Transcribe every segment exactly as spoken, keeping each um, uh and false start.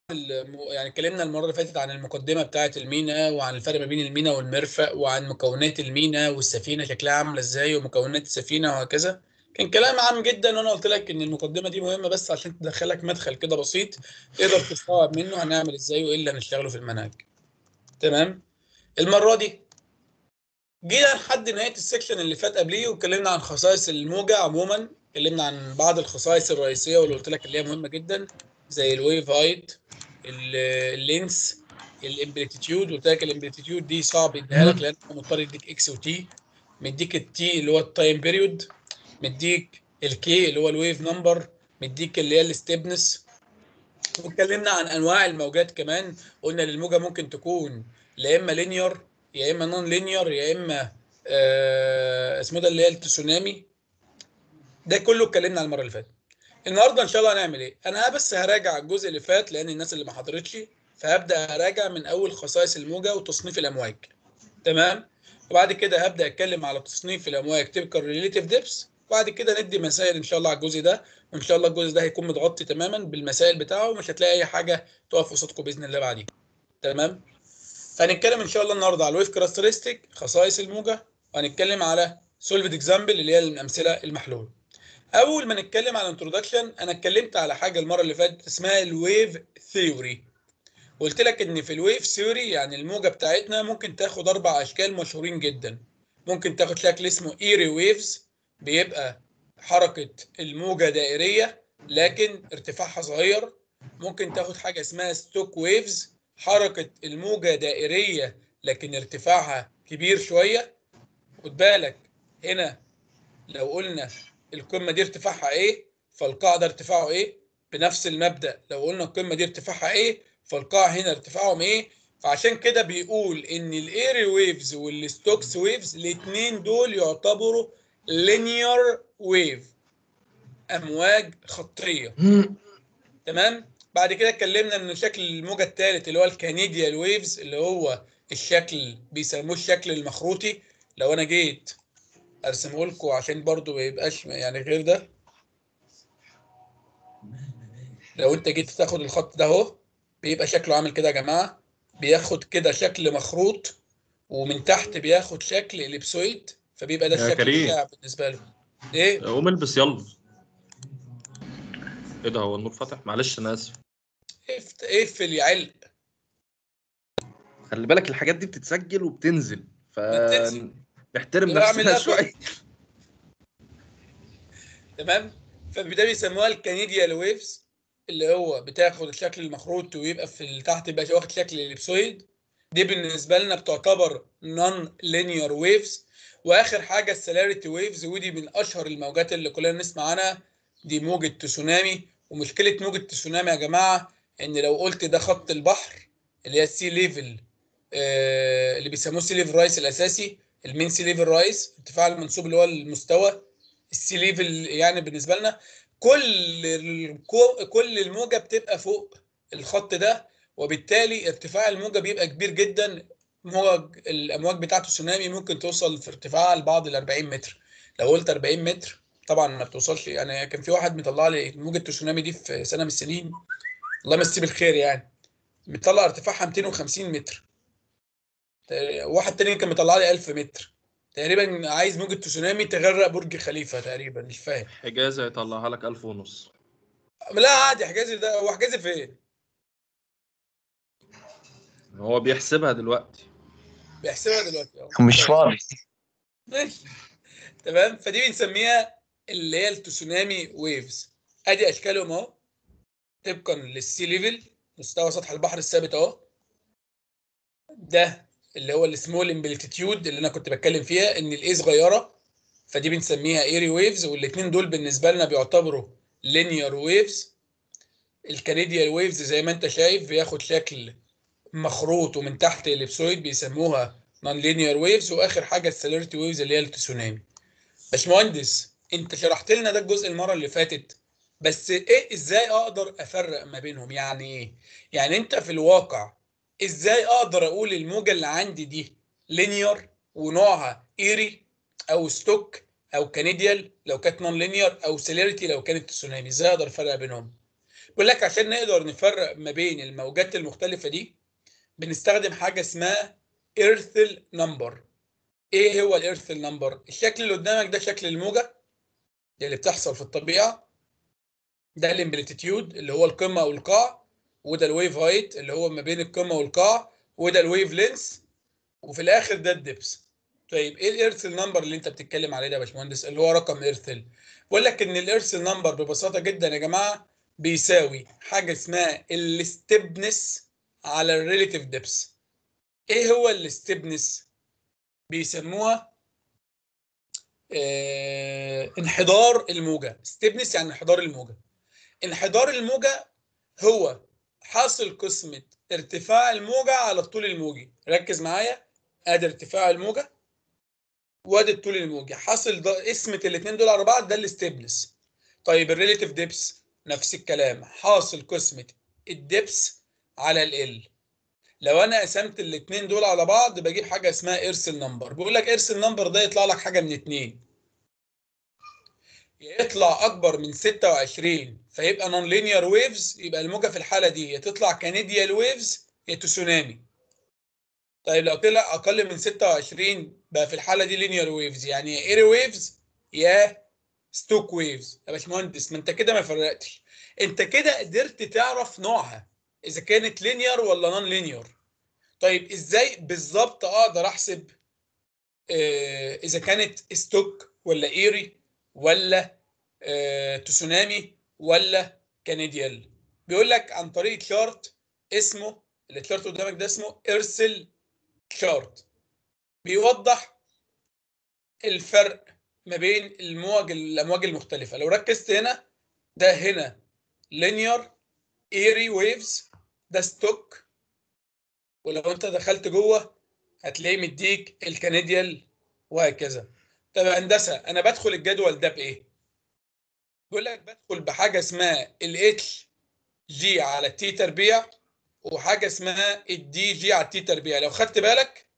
الم- يعني اتكلمنا المره اللي فاتت عن المقدمه بتاعه المينا، وعن الفرق ما بين المينا والمرفأ، وعن مكونات المينا والسفينه شكلها عامله ازاي، ومكونات السفينه وهكذا. كان كلام عام جدا، وانا قلت لك ان المقدمه دي مهمه بس عشان تدخلك مدخل كده بسيط تقدر تستوعب منه هنعمل ازاي وايه اللي هنشتغله في المنهج. تمام. المره دي جينا لحد نهايه السكشن اللي فات قبليه، واتكلمنا عن خصائص الموجه عموما. اتكلمنا عن بعض الخصائص الرئيسيه واللي قلت لك اللي هي مهمه جدا، زي الويف هايت، اللينس، الامبليتيود. قلت لك الامبليتيود دي صعب يديها لك لان هو مضطر يديك اكس وتي. مديك التي اللي هو التايم بيريود، مديك الكي اللي هو الويف نمبر، مديك اللي هي الستيبنس. واتكلمنا عن انواع الموجات كمان. قلنا ان الموجه ممكن تكون يا اما لينير، يا اما نون لينير، يا اما آه اسمه ده اللي هي التسونامي. ده كله اتكلمنا على المره اللي فاتت. النهارده ان شاء الله هنعمل ايه؟ انا بس هراجع الجزء اللي فات لان الناس اللي ما حضرتش، فهبدا اراجع من اول خصائص الموجه وتصنيف الامواج. تمام. وبعد كده هبدا اتكلم على تصنيف الامواج تبقى الريليتيف ديبس، وبعد كده ندي مسائل ان شاء الله على الجزء ده. وان شاء الله الجزء ده هيكون متغطي تماما بالمسائل بتاعه، ومش هتلاقي اي حاجه تقف قصادكم باذن الله بعدين. تمام. فهنتكلم ان شاء الله النهارده على الويف كاركترستيك، خصائص الموجه، وهنتكلم على سولفد اكزامبل اللي هي الامثله المحلوله. اول ما نتكلم على انترودكشن، انا اتكلمت على حاجه المره اللي فاتت اسمها الويف ثيوري. قلت لك ان في الويف ثيوري يعني الموجه بتاعتنا ممكن تاخد اربع اشكال مشهورين جدا. ممكن تاخد شكل اسمه ايري ويفز، بيبقى حركه الموجه دائريه لكن ارتفاعها صغير. ممكن تاخد حاجه اسمها ستوك ويفز، حركه الموجه دائريه لكن ارتفاعها كبير شويه. خد بالك هنا، لو قلنا القمه دي ارتفاعها ايه فالقاع ده ارتفاعه ايه. بنفس المبدأ لو قلنا القمه دي ارتفاعها ايه فالقاع هنا ارتفاعهم ايه. فعشان كده بيقول ان الايري ويفز والستوكس ويفز الاثنين دول يعتبروا لينير ويف، امواج خطيه. تمام. بعد كده اتكلمنا ان شكل الموجه الثالث اللي هو الكانيديال ويفز، اللي هو الشكل بيسموه الشكل المخروطي. لو انا جيت ارسمه لكم عشان برضو ما يبقاش يعني غير ده، لو انت جيت تاخد الخط ده اهو بيبقى شكله عامل كده يا جماعه. بياخد كده شكل مخروط، ومن تحت بياخد شكل اليبسويد، فبيبقى ده يا الشكل كريم، الشائع بالنسبه له. ايه؟ قوم البس يلا. ايه ده، هو النور فتح؟ معلش انا اسف. اقف- اقفل يا علق. خلي بالك الحاجات دي بتتسجل وبتنزل، بتنزل. فنحترم يبقى اعمل نفسنا لها كوبي. شويه. تمام. فده بيسموها الكانيديال ويفز، اللي هو بتاخد الشكل المخروط ويبقى في اللي تحت يبقى واخد شكل اليبسويد. دي بالنسبه لنا بتعتبر نون لينير ويفز. واخر حاجه السلاريتي ويفز، ودي من اشهر الموجات اللي كلنا نسمع عنها. دي موجه تسونامي. ومشكله موجه تسونامي يا جماعه ان لو قلت ده خط البحر اللي هي السي ليفل، آه اللي بيسموه سي ليفل رايس الاساسي، المين سي ليفل رايس، ارتفاع المنسوب اللي هو المستوى السي ليفل يعني بالنسبه لنا. كل الكو- كل الموجه بتبقى فوق الخط ده، وبالتالي ارتفاع الموجه بيبقى كبير جدا. موج الامواج بتاعته تسونامي ممكن توصل في ارتفاع لبعض ال اربعين متر. لو قلت اربعين متر طبعا ما بتوصلش. يعني كان في واحد مطلع لي موجه تسونامي دي في سنه من السنين، الله يمسيه بالخير يعني، مطلع ارتفاعها مئتين وخمسين متر. واحد تاني كان مطلع لي الف متر. تقريبا عايز موجة تسونامي تغرق برج خليفة تقريبا، مش فاهم. حجازي هيطلعها لك ألف ونص. لا عادي، حجازي ده هو حجازي فين؟ هو بيحسبها دلوقتي. بيحسبها دلوقتي اهو. مش طيب فاضي. ماشي. تمام. فدي بنسميها اللي هي التسونامي ويفز. ادي اشكالهم اهو طبقا للسي ليفل، مستوى سطح البحر الثابت اهو. ده اللي هو السمول امبليتيود اللي انا كنت بتكلم فيها ان الاي صغيره، فدي بنسميها ايري ويفز. والاثنين دول بالنسبه لنا بيعتبروا لينير ويفز. الكانيديال ويفز زي ما انت شايف بياخد شكل مخروط ومن تحت اليبسويد، بيسموها نون لينير ويفز. واخر حاجه السيلرتي ويفز اللي هي التسونامي. باشمهندس انت شرحت لنا ده الجزء المره اللي فاتت، بس ايه ازاي اقدر افرق ما بينهم؟ يعني ايه؟ يعني انت في الواقع ازاي اقدر اقول الموجه اللي عندي دي لينير ونوعها ايري، او ستوك، او كانيديال لو كانت نون لينير، او سيليرتي لو كانت تسونامي؟ ازاي اقدر افرق بينهم؟ بيقول لك عشان نقدر نفرق ما بين الموجات المختلفه دي بنستخدم حاجه اسمها ايرثل نمبر. ايه هو الايرثل نمبر؟ الشكل اللي قدامك ده شكل الموجه اللي بتحصل في الطبيعه، ده الامبليتيود اللي هو القمه او القاع، وده الويف هايت اللي هو ما بين القمه والقاع، وده الويف لينس، وفي الاخر ده الدبس. طيب ايه الايرثل نمبر اللي انت بتتكلم عليه ده يا باشمهندس اللي هو رقم ايرثل؟ بقول لك ان الايرثل نمبر ببساطه جدا يا جماعه بيساوي حاجه اسمها الستبنس على الريليتيف ديبس. ايه هو الستبنس؟ بيسموها آه انحدار الموجه. ستبنس يعني انحدار الموجه. انحدار الموجه هو حاصل قسمه ارتفاع الموجه على الطول الموجي. ركز معايا، ادي ارتفاع الموجه وادي الطول الموجي، حاصل ده قسمه الاثنين دول على بعض، ده الستبنس. طيب الريليتيف ديبس نفس الكلام، حاصل قسمه الدبس على ال. لو انا قسمت الاثنين دول على بعض بجيب حاجه اسمها ايرسل نمبر. بيقول لك ايرسل نمبر ده يطلع لك حاجه من اتنين، يا يطلع اكبر من ستة وعشرين فيبقى نون لينير ويفز، يبقى الموجه في الحاله دي يا تطلع كانيديال ويفز يا تسونامي. طيب لو طلع اقل من ستة وعشرين بقى في الحاله دي لينير ويفز، يعني يا ايري ويفز يا ستوك ويفز. يا باشمهندس ما انت كده ما فرقتش، انت كده قدرت تعرف نوعها اذا كانت لينير ولا نون لينير. طيب ازاي بالظبط اقدر احسب آه اذا كانت ستوك ولا ايري ولا آه تسونامي ولا كانيديال؟ بيقول لك عن طريق شارت اسمه، الشارت قدامك ده اسمه ايرسل شارت، بيوضح الفرق ما بين الموج الامواج المختلفه. لو ركزت هنا، ده هنا لينير ايري ويفز، ده ستوك، ولو انت دخلت جوه هتلاقيه مديك الكنديال وهكذا. طب يا هندسه انا بدخل الجدول ده بايه؟ بيقول لك بدخل بحاجه اسمها الاتش جي على التي تربيع، وحاجه اسمها الدي جي على التي تربيع. لو خدت بالك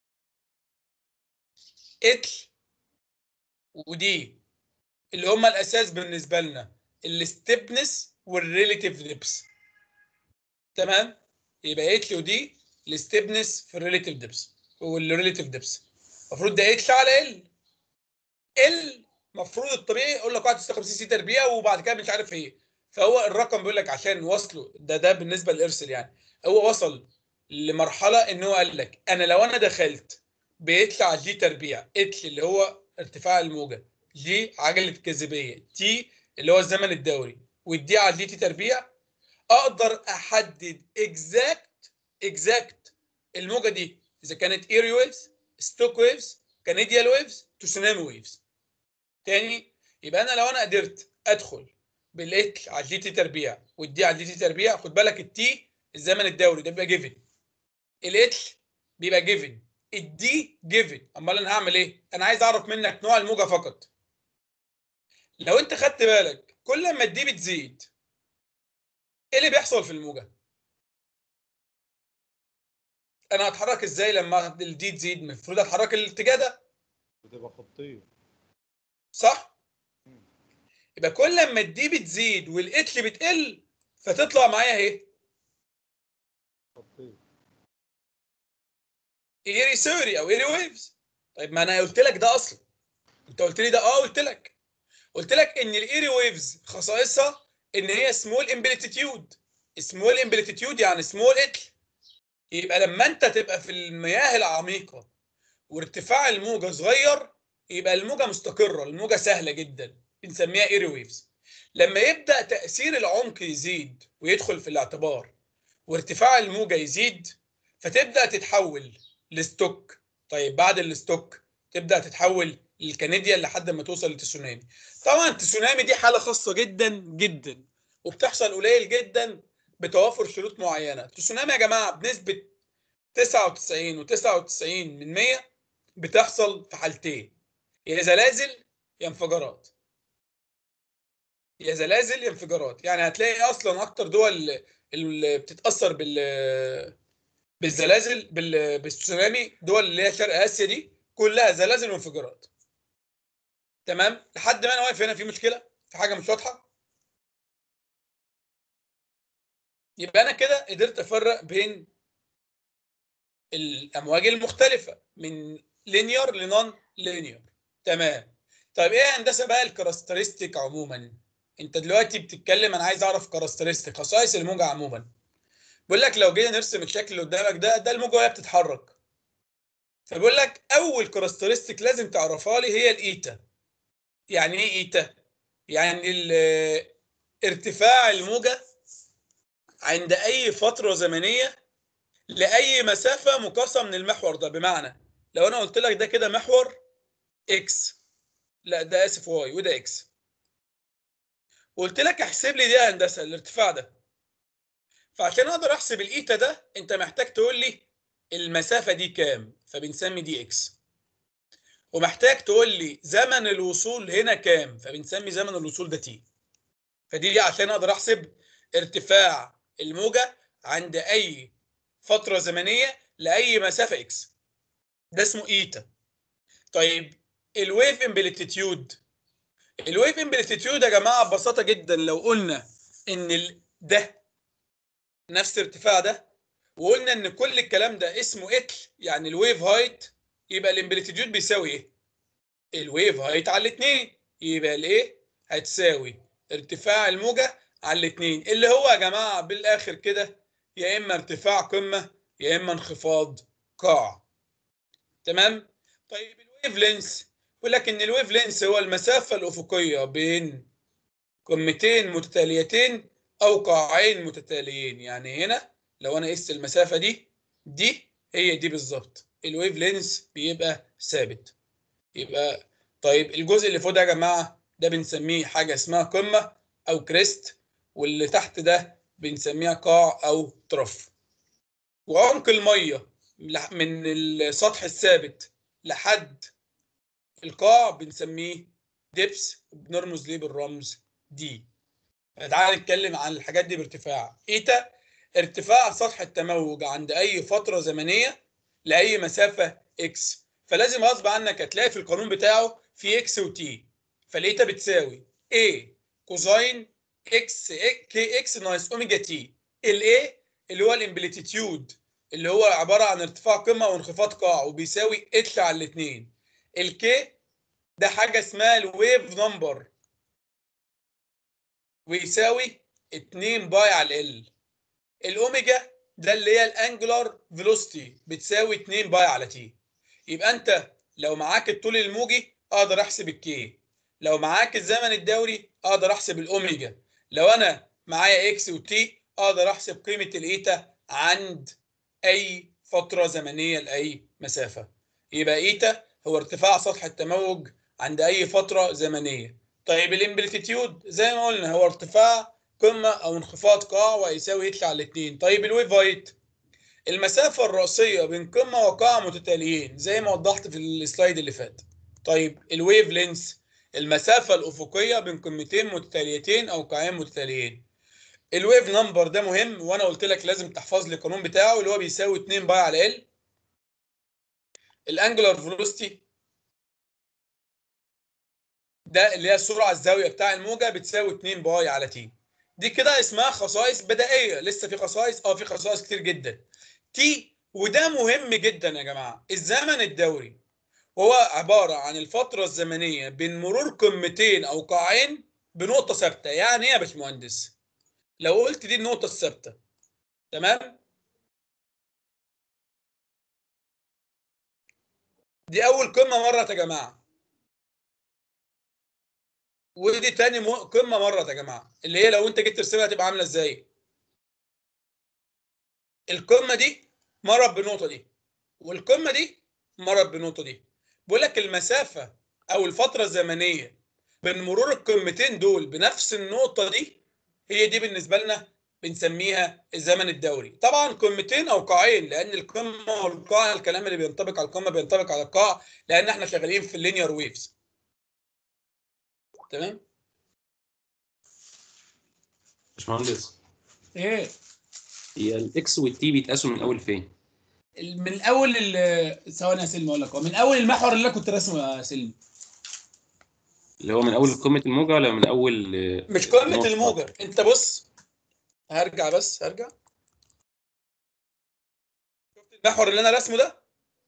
اتش ودي اللي هما الاساس بالنسبه لنا، الستبنس والريليتيف ديبس. تمام؟ يبقى اتش ودي الستبنس في الريليتيف ديبس والريليتيف ديبس. المفروض ده اتش على ال. ال المفروض الطبيعي يقول لك واحد فاصلة ستة وخمسين سي تربيع وبعد كده مش عارف ايه. فهو الرقم بيقول لك عشان وصله ده ده بالنسبه للارسل، يعني هو وصل لمرحله ان هو قال لك انا لو انا دخلت بيطلع جي تربيع، اتش اللي هو ارتفاع الموجه، جي عجله الجاذبيه، تي اللي هو الزمن الدوري، والدي على جي تي تربيع، اقدر احدد اكزاكت اكزاكت الموجه دي اذا كانت ايري ويفز، ستوك ويفز، كانيديال ويفز، تسونامي ويفز. تاني، يبقى انا لو انا قدرت ادخل بالاتش على الجي تي تربيع والدي على الجي تي تربيع، خد بالك التي الزمن الدوري ده بيبقى جيفن، الاتش بيبقى جيفن، الدي جيفن. امال انا هعمل ايه؟ انا عايز اعرف منك نوع الموجه فقط. لو انت خدت بالك كل ما الدي بتزيد ايه اللي بيحصل في الموجه؟ انا هتحرك ازاي لما الدي تزيد؟ المفروض اتحرك الاتجاه ده، بتبقى خطيه. صح؟ يبقى كل ما الدي بتزيد والاتش بتقل فتطلع معايا اهي خطيه. ايري سوري او ايري ويفز. طيب ما انا قلت لك ده اصلا، انت قلت لي ده، اه قلت لك قلت لك ان الايري ويفز خصائصها ان هي سمول امبليتيود. سمول امبليتيود يعني سمول اتش. يبقى لما انت تبقى في المياه العميقه وارتفاع الموجه صغير يبقى الموجه مستقره، الموجه سهله جدا، بنسميها ايري ويفز. لما يبدا تاثير العمق يزيد ويدخل في الاعتبار وارتفاع الموجه يزيد فتبدا تتحول لستوك. طيب بعد الستوك تبدا تتحول للكنديان لحد ما توصل للتسونامي. طبعا التسونامي دي حاله خاصه جدا جدا وبتحصل قليل جدا بتوافر شروط معينه. التسونامي يا جماعه بنسبه تسعة وتسعين و99 من مية بتحصل في حالتين، يا زلازل يا انفجارات. يا زلازل يا انفجارات. يعني هتلاقي اصلا اكتر دول اللي بتتاثر بال بالزلازل بال... بالتسونامي دول اللي هي شرق اسيا دي كلها زلازل وانفجارات. تمام؟ لحد ما انا واقف هنا في مشكله، في حاجه مش واضحه. يبقى انا كده قدرت افرق بين الامواج المختلفه من لينير لنون لينير. تمام. طيب ايه يا هندسه بقى الكاركترستيك عموما؟ انت دلوقتي بتتكلم، انا عايز اعرف كاركترستيك، خصائص الموجه عموما. بقول لك لو جينا نرسم الشكل اللي قدامك ده، ده الموجه وهي بتتحرك. فبقول لك اول كاركترستيك لازم تعرفها لي هي الايتا. يعني ايه ايتا؟ يعني ارتفاع الموجه عند اي فتره زمنيه لاي مسافه مقاسه من المحور ده. بمعنى لو انا قلت لك ده كده محور اكس، لا ده اسف واي وده اكس، وقلت لك احسب لي دي يا هندسه الارتفاع ده، فعشان اقدر احسب الايتا ده انت محتاج تقول لي المسافه دي كام، فبنسمي دي اكس، ومحتاج تقول لي زمن الوصول هنا كام، فبنسمي زمن الوصول ده تي. فدي عشان اقدر احسب ارتفاع الموجه عند اي فتره زمنيه لاي مسافه اكس، ده اسمه ايتا. طيب الويف امبليتيود، الويف امبليتيود يا جماعه ببساطه جدا لو قلنا ان ال... ده نفس ارتفاع ده، وقلنا ان كل الكلام ده اسمه اتل، يعني الويف هايت، يبقى الامبليتيود بيساوي ايه؟ الويف هايت على الاثنين، يبقى الايه هتساوي ارتفاع الموجه على الاثنين، اللي هو يا جماعه بالاخر كده يا اما ارتفاع قمه يا اما انخفاض قاع. تمام. طيب الويف لينس، يقول لك ان الويف لينس هو المسافه الافقيه بين قمتين متتاليتين او قاعين متتاليين. يعني هنا لو انا قست المسافه دي، دي هي دي بالظبط، الويف لينس بيبقى ثابت. يبقى طيب الجزء اللي فوق ده يا جماعه ده بنسميه حاجه اسمها قمه او كريست، واللي تحت ده بنسميها قاع او ترف. وعمق الميه من السطح الثابت لحد القاع بنسميه ديبس، بنرمز ليه بالرمز دي. تعالى نتكلم عن الحاجات دي بارتفاع. ايتا ارتفاع سطح التموج عند اي فتره زمنيه لاي مسافه اكس، فلازم غصب عنك هتلاقي في القانون بتاعه في اكس وتي، فالايتا بتساوي A كوزاين اكس كي اكس ناقص اوميجا تي. الاي اللي هو الامبليتيود اللي هو عباره عن ارتفاع قمه وانخفاض قاع وبيساوي اتش على الاثنين. الكي ده حاجه اسمها الويف نمبر ويساوي اتنين باي على ال. الاوميجا ده اللي هي الانجولار فيلوسيتي بتساوي اتنين باي على تي. يبقى انت لو معاك الطول الموجي اقدر احسب الكي، لو معاك الزمن الدوري اقدر احسب الاوميجا، لو انا معايا اكس وتي اقدر احسب قيمه الايتا عند اي فتره زمنيه لاي مسافه. يبقى ايتا هو ارتفاع سطح التموج عند اي فتره زمنيه. طيب الامبليتيود زي ما قلنا هو ارتفاع قمه او انخفاض قاع ويساوي يطلع على الاثنين. طيب الويف هايت المسافه الرئيسيه بين قمه وقاع متتاليين زي ما وضحت في السلايد اللي فات. طيب الويف لينس المسافه الافقيه بين قمتين متتاليتين او قاعين متتاليين. الويف نمبر ده مهم، وانا قلت لك لازم تحفظ لي القانون بتاعه اللي هو بيساوي اتنين باي على ال. الانجلر فيلوسيتي ده اللي هي السرعه الزاويه بتاع الموجه بتساوي اتنين باي على تي. دي كده اسمها خصائص بدائيه، لسه في خصائص اه في خصائص كتير جدا. تي وده مهم جدا يا جماعه، الزمن الدوري هو عباره عن الفتره الزمنيه بين مرور قمتين او قاعين بنقطه ثابته. يعني ايه يا باشمهندس؟ لو قلت دي النقطه الثابته، تمام، دي اول قمه مرت يا جماعه، ودي تاني م- قمه مرت يا جماعه، اللي هي لو انت جيت ترسمها هتبقى عامله ازاي؟ القمه دي مرت بالنقطه دي، والقمه دي مرت بالنقطه دي. بيقول لك المسافه او الفتره الزمنيه بين مرور القمتين دول بنفس النقطه دي هي دي بالنسبه لنا بنسميها الزمن الدوري. طبعا قمتين او قاعين، لان القمه والقاع الكلام اللي بينطبق على القمه بينطبق على القاع، لان احنا شغالين في اللينير ويفز. تمام. باشمهندس، ايه هي الاكس والتي بيتقاسوا من اول فين؟ من اول ال- ثواني يا سلمى اقول لك، من اول المحور اللي انا كنت راسمه يا سلمى. اللي هو من اول قمه الموجه ولا من اول مش آه، قمه نقطه؟ الموجه، انت بص هرجع بس هرجع. شفت المحور اللي انا رسمه ده؟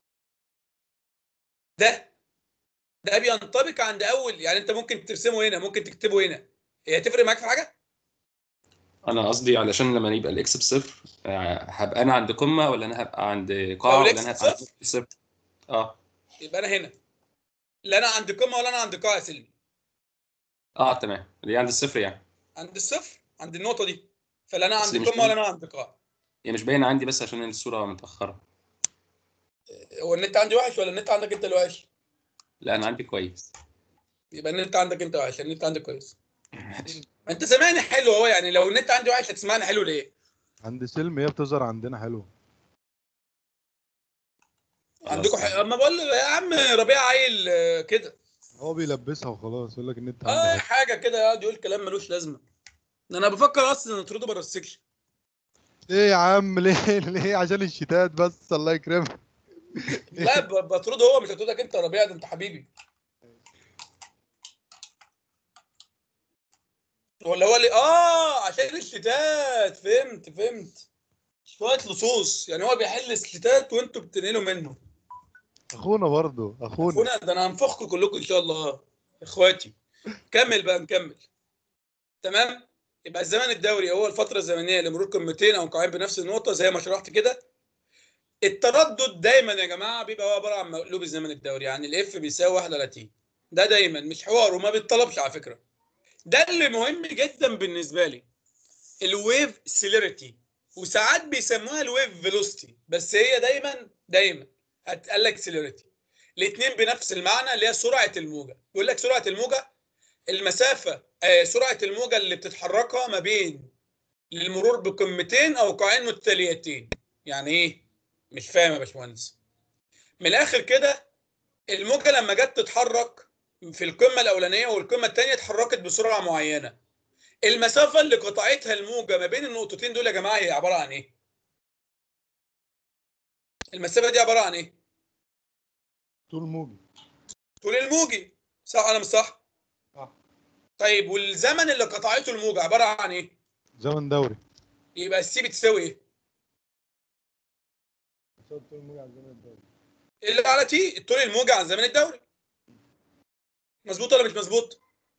ده ده بينطبق عند اول، يعني انت ممكن ترسمه هنا، ممكن تكتبه هنا. هي هتفرق معاك في حاجه؟ انا قصدي علشان لما يبقى الاكس بصفر، آه، هبقى انا عند قمه ولا انا هبقى عند لو قاعه ولا الاكس انا هبقى عند بصفر صفر؟ اه يبقى انا هنا، لا انا عند قمه ولا انا عند قاع يا سلمي. اه تمام، اللي هي عند الصفر يعني. عند الصفر، عند النقطه دي. فلا انا بس عند اللي مش قمه ولا باين، انا عند قاع. هي مش باينه عندي بس عشان الصوره متاخره. هو النت عندي وحش ولا النت عندك انت اللي وحش؟ لا انا عندي كويس. يبقى النت عندك انت وحش، النت عندك كويس. انت سامعني حلو اهو، يعني لو النت عندي وحش هتسمعني حلو ليه؟ عند سلم هي بتظهر عندنا حلو. عندكم خلاص حق. تمام. اما بقول له يا عم ربيع عيل آه، كده. هو بيلبسها وخلاص، يقول لك النت عنده اه حلو. حاجه كده يقعد يقول كلام ملوش لازمه. انا بفكر اصلا نطرده بره السكشن. ايه يا عم ليه ليه؟ عشان الشتات بس، الله يكرمك. لا ب- بطرده هو، مش هطردك انت يا ربيع، ده انت حبيبي. ولا هو اللي اه عشان الشتات، فهمت فهمت. شويه لصوص، يعني هو بيحل الشتات وانتوا بتنقلوا منه. اخونا برضه اخونا. اخونا ده انا هنفخكم كلكم ان شاء الله اخواتي. كمل بقى نكمل. تمام. يبقى الزمن الدوري هو الفتره الزمنيه لمرور قمتين او قاعين بنفس النقطه زي ما شرحت كده. التردد دايما يا جماعه بيبقى هو عباره عن مقلوب الزمن الدوري، يعني الاف بيساوي واحد على تي. ده دايما مش حوار وما بيتطلبش على فكره. ده اللي مهم جدا بالنسبه لي. الويف سيليريتي، وساعات بيسموها الويف فيلوسيتي، بس هي دايما دايما هتقال لك سيليريتي. الاثنين بنفس المعنى، اللي هي سرعه الموجه. بيقول لك سرعه الموجه المسافه، آه سرعه الموجه اللي بتتحركها ما بين للمرور بقمتين او قاعين متتاليتين. يعني ايه؟ مش فاهم يا باشمهندس. من الاخر كده، الموجه لما جت تتحرك في القمه الاولانيه والقمه الثانيه اتحركت بسرعه معينه. المسافه اللي قطعتها الموجه ما بين النقطتين دول يا جماعه هي عباره عن ايه؟ المسافه دي عباره عن ايه؟ طول موجي. طول الموجي. صح ولا مش صح؟ صح. طيب والزمن اللي قطعته الموجه عباره عن ايه؟ زمن دوري. يبقى السي بتساوي ايه؟ طول الموجي على الزمن الدوري. اللي على تي، طول الموجه على الزمن الدوري. مظبوط ولا مش مظبوط؟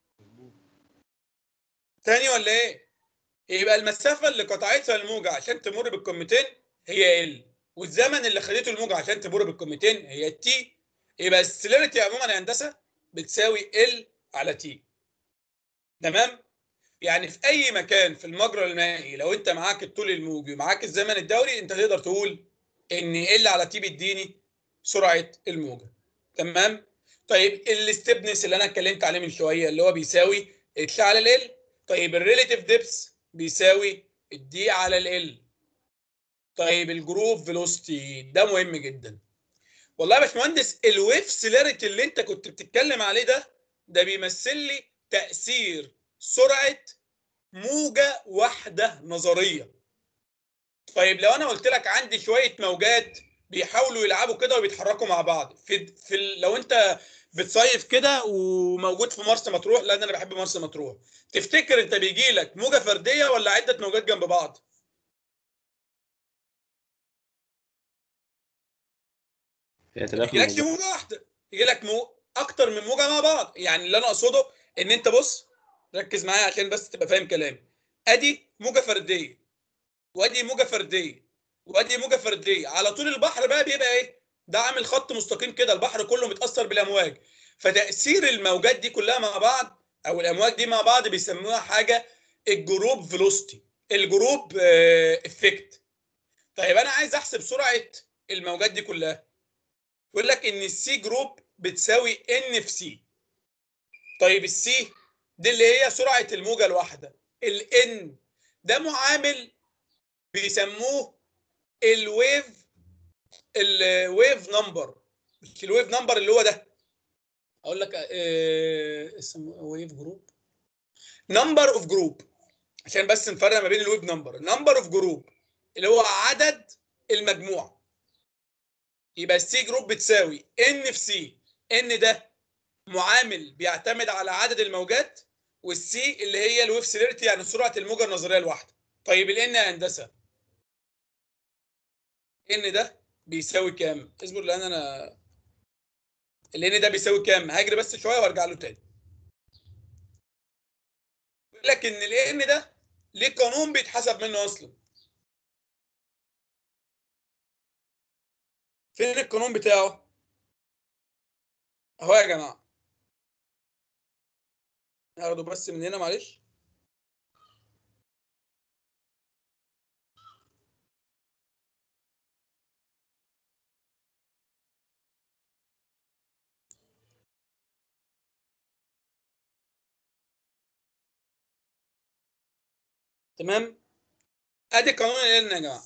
تاني ولا ايه؟ يبقى المسافه اللي قطعتها الموجه عشان تمر بالقمتين هي ال، والزمن اللي خدته الموجه عشان تمر بالقمتين هي التي. يبقى السيليريتي عموما يا هندسه بتساوي ال على تي. تمام؟ يعني في اي مكان في المجرى المائي لو انت معاك الطول الموجي ومعاك الزمن الدوري، انت تقدر تقول ان ال على تي بيديني سرعه الموجه. تمام؟ طيب الاستبنس اللي انا اتكلمت عليه من شويه اللي هو بيساوي اتش على ال. طيب الريليتيف ديبس بيساوي الدي على ال. طيب الجروف فيلوسيتي ده مهم جدا. والله يا باشمهندس الويف سيلاريتي اللي انت كنت بتتكلم عليه ده، ده بيمثل لي تاثير سرعه موجه واحده نظريه. طيب لو انا قلت لك عندي شويه موجات بيحاولوا يلعبوا كده وبيتحركوا مع بعض في في ال- لو انت بتصيف كده وموجود في مرسى مطروح، لان انا بحب مرسى مطروح، تفتكر انت بيجي لك موجه فرديه ولا عده موجات جنب بعض؟ هي ما تداخل بيجيلكش الموجات. موجه واحده، يجي لك مو... اكتر من موجه مع بعض. يعني اللي انا اقصده ان انت بص، ركز معايا عشان بس تبقى فاهم كلامي. ادي موجه فرديه، وادي موجه فرديه، وادي موجه فرديه على طول البحر بقى بيبقى ايه؟ ده عامل خط مستقيم كده، البحر كله متاثر بالامواج. فتاثير الموجات دي كلها مع بعض او الامواج دي مع بعض بيسموها حاجه الجروب فيلوسيتي، الجروب افكت. طيب انا عايز احسب سرعه الموجات دي كلها. يقول لك ان السي جروب بتساوي ان في سي. طيب السي دي اللي هي سرعه الموجه الواحده. الان ده معامل بيسموه الويف الويف نمبر. مش الويف نمبر اللي هو ده، اقول لك اه اسمه ويف جروب، نمبر اوف جروب، عشان بس نفرق ما بين الويف نمبر. نمبر اوف جروب اللي هو عدد المجموع. يبقى السي جروب بتساوي ان في سي. ان ده معامل بيعتمد على عدد الموجات، والسي اللي هي الويف سيليرتي يعني سرعه الموجه النظريه الواحده. طيب الان يا هندسه، ان ده بيساوي كام؟ اصبر لان انا الان ده بيساوي كام؟ هجري بس شويه وارجع له تاني. بيقول لك ان الان ده ليه قانون بيتحسب منه اصلا. فين القانون بتاعه؟ اهو يا جماعه، هاخده بس من هنا معلش. تمام، ادي قانون ال n يا جماعه،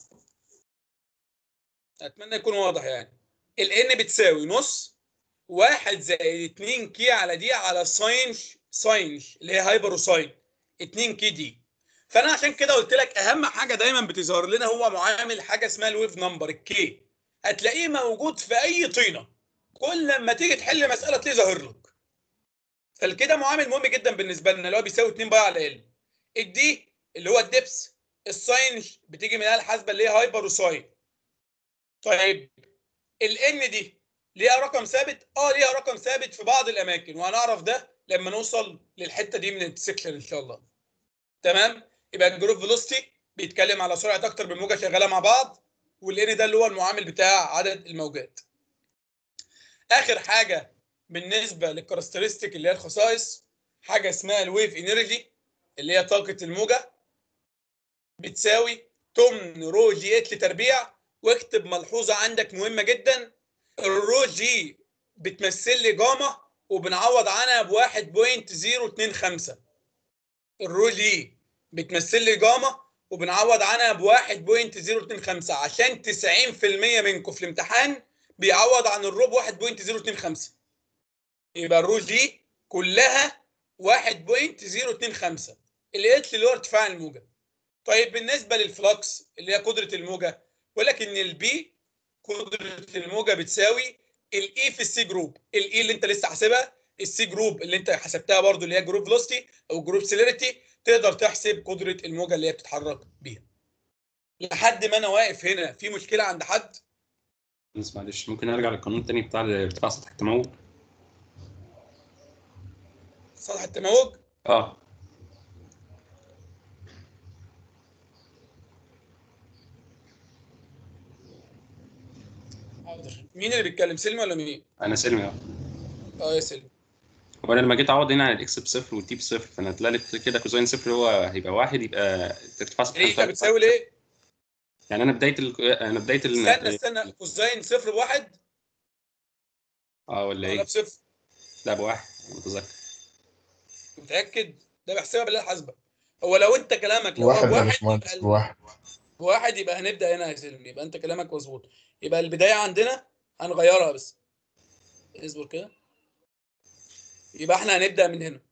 اتمنى يكون واضح يعني. ال n بتساوي نص واحد زائد اتنين كي على دي على ساين ساين اللي هي هايبروساين اتنين كي دي. فانا عشان كده قلت لك اهم حاجه دايما بتظهر لنا هو معامل حاجه اسمها الويف نمبر الكي، هتلاقيه موجود في اي طينه، كل لما تيجي تحل مساله تلاقيه ظاهر لك. فالكده معامل مهم جدا بالنسبه لنا اللي هو بيساوي اتنين باي على ال. الدي اللي هو الدبس، الساين بتيجي من الاله الحاسبه اللي هي هايبروساين. طيب الان دي ليها رقم ثابت؟ اه ليها رقم ثابت في بعض الاماكن، وهنعرف ده لما نوصل للحته دي من السكشن ان شاء الله. تمام، يبقى الجروف فيلوسيتي بيتكلم على سرعه اكتر من موجه شغاله مع بعض، والان ده اللي هو المعامل بتاع عدد الموجات. اخر حاجه بالنسبه للكاركترستيك اللي هي الخصائص، حاجه اسمها الويف انرجي اللي هي طاقه الموجه، بتساوي تمن رو جي ات لتربيع. واكتب ملحوظه عندك مهمه جدا، الرو جي بتمثل لي جاما وبنعوض عنها ب واحد فاصلة صفر اتنين خمسة. الرو جي بتمثل لي جاما وبنعوض عنها ب واحد فاصلة صفر اتنين خمسة عشان تسعين في المية منكم في الامتحان بيعوض عن الرو ب واحد فاصلة صفر اتنين خمسة. يبقى الرو جي كلها واحد فاصلة صفر اتنين خمسة اللي قلت اللي هو ارتفاع الموجه. طيب بالنسبه للفلكس اللي هي قدره الموجه، بيقول لك ان البي قدره الموجه بتساوي الاي في السي جروب. الاي اللي انت لسه حاسبها، السي جروب اللي انت حسبتها برضو اللي هي جروب فيلوسيتي او جروب سيليريتي، تقدر تحسب قدره الموجه اللي هي بتتحرك بيها. لحد ما انا واقف هنا في مشكله عند حد؟ بس معلش ممكن ارجع للقانون التاني بتاع ارتفاع سطح التموج. سطح التموج، اه حاضر. مين اللي بيتكلم، سلمي ولا مين؟ انا سلمي. اه اه يا سلمي. هو انا لما جيت اعوض هنا عن الاكس بصفر والتي بصفر، فانا طلعت كده كوزين صفر هو هيبقى واحد، يبقى ارتفاع سطح ليه بتساوي ليه؟ يعني انا بدايه ال... انا بدايه ال... استنى استنى، كوزين صفر بواحد؟ اه ولا ولا ايه؟ بصفر؟ لا بواحد انا متذكر. متاكد؟ ده بحسبها بالله الحاسبه. هو لو انت كلامك لو هو بواحد يا بواحد باشمهندس، يبقى بواحد. بواحد يبقى هنبدا هنا يا سلمي، يبقى انت كلامك مظبوط. يبقى البدايه عندنا هنغيرها بس، اصبر كده. يبقى احنا هنبدا من هنا.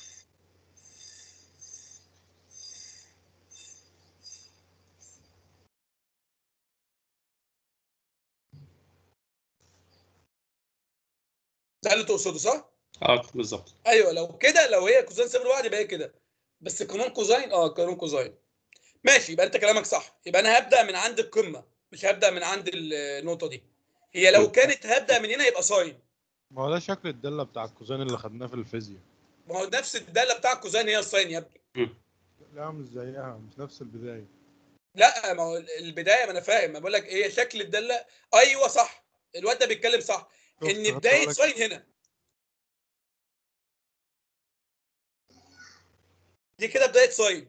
ده اللي تقصده صح؟ اه بالظبط. ايوه، لو كده لو هي كوزين صفر واحد يبقى هي كده، بس قانون كوزين اه قانون كوزين. ماشي، يبقى انت كلامك صح. يبقى انا هبدا من عند القمه، مش هبدا من عند النقطه دي. هي لو كانت هبدا من هنا يبقى ساين. ما هو ده شكل الدالة بتاع الكوزين اللي خدناه في الفيزياء. ما هو نفس الداله بتاع الكوزين هي الساين يا ابني. لا مش زيها، مش نفس البداية. لا، ما هو البدايه، ما انا فاهم، ما بقول لك ايه شكل الداله. ايوه صح، الواد ده بيتكلم صح، شفت ان خدت بدايه بالك؟ ساين هنا دي كده بدايه ساين،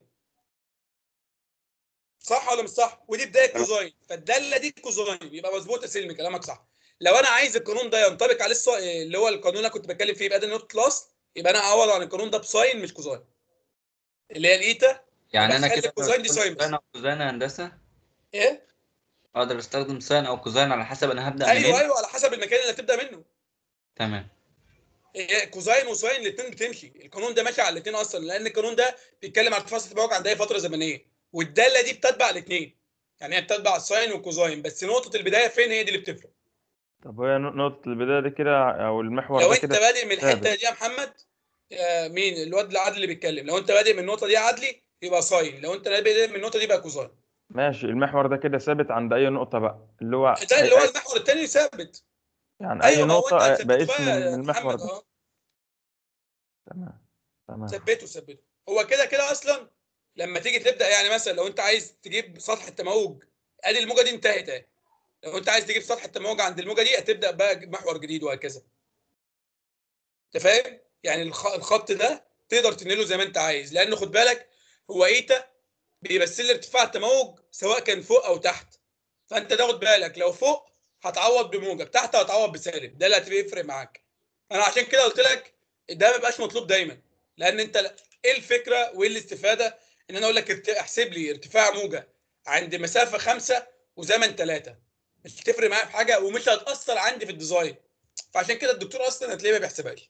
صح ولا مش صح؟ ودي بدايه كوزاين، فالداله دي كوزاين، يبقى مظبوط يا سلمي كلامك صح. لو انا عايز القانون ده ينطبق عليه الص... اللي هو القانون اللي انا كنت بتكلم فيه، يبقى ده نقطه الاصل، يبقى انا اعوض عن القانون ده بساين مش كوزاين، اللي هي الايتا، يعني انا وبخلي كده اقدر الكوزاين دي استخدم ساين بس. ساين او كوزين يا هندسه؟ ايه؟ اقدر استخدم ساين او كوزين على حسب انا هبدا ايوه منين؟ ايوه، على حسب المكان اللي هتبدا منه. تمام. إيه، كوزاين وساين الاثنين بتمشي، القانون ده ماشي على الاثنين اصلا، لان القانون ده بيتكلم على ارتفاع سطح الموج عند اي فتره زمنيه، والداله دي بتتبع الاثنين، يعني هي بتتبع الساين والكوزاين، بس نقطه البدايه فين هي دي اللي بتفرق. طب هي نقطة البداية دي كده أو المحور لو ده انت كده بادئ من الحته ثابت. دي يا محمد، آه مين الواد العدلي اللي بيتكلم، لو انت بادئ من النقطه دي يا عدلي، يبقى ساين، لو انت بادئ من النقطه دي يبقى كوزاين. ماشي، المحور ده كده ثابت عند اي نقطة بقى، اللي هو ده اللي أي هو أي المحور الثاني ثابت. يعني أي ايوه ما هو انت نقطة هتثبته بقيس بقى من يا المحور محمد. ده. اه تمام تمام. ثبته ثبته. هو كده كده اصلا لما تيجي تبدا، يعني مثلا لو انت عايز تجيب سطح التموج، ادي الموجه دي انتهت اهي. لو انت عايز تجيب سطح التموج عند الموجه دي هتبدا بقى محور جديد وهكذا. انت فاهم؟ يعني الخط ده تقدر تنقله زي ما انت عايز، لانه خد بالك هو ايتا بيمثل لي ارتفاع التموج سواء كان فوق او تحت. فانت تاخد بالك لو فوق هتعوض بموجب، تحت هتعوض بسالب، ده اللي هتفرق معاك. انا عشان كده قلت لك ده ما بيبقاش مطلوب دايما، لان انت ايه الفكره وايه الاستفاده ان انا اقول لك احسب لي ارتفاع موجه عند مسافه خمسة وزمن ثلاثة، مش هتفرق معايا في حاجه ومش هتاثر عندي في الديزاين. فعشان كده الدكتور اصلا هتلاقيه ما بيحسبهاش.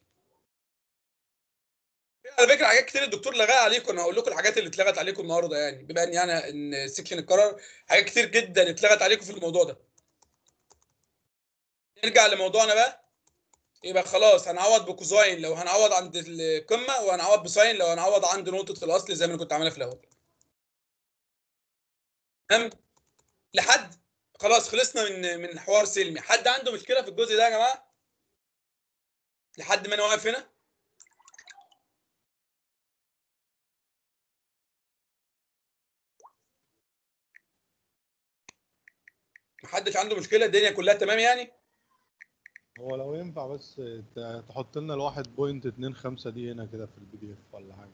على فكره حاجات كتير الدكتور لغاها عليكم، انا هقول لكم الحاجات اللي اتلغت عليكم النهارده، يعني بما ان يعني ان السكشن اتكرر حاجات كتير جدا اتلغت عليكم في الموضوع ده. نرجع لموضوعنا بقى. يبقى خلاص هنعوض بكوزاين لو هنعوض عند القمه، وهنعوض بساين لو هنعوض عند نقطه الاصل زي ما انا كنت عاملها في الاول. تمام لحد خلاص خلصنا من من حوار سلمي. حد عنده مشكله في الجزء ده يا جماعه لحد ما انا واقف هنا؟ محدش عنده مشكله؟ الدنيا كلها تمام يعني؟ هو لو ينفع بس ت- تحط لنا الواحد بوينت اتنين خمسة دي هنا كده في البي دي اف ولا حاجه.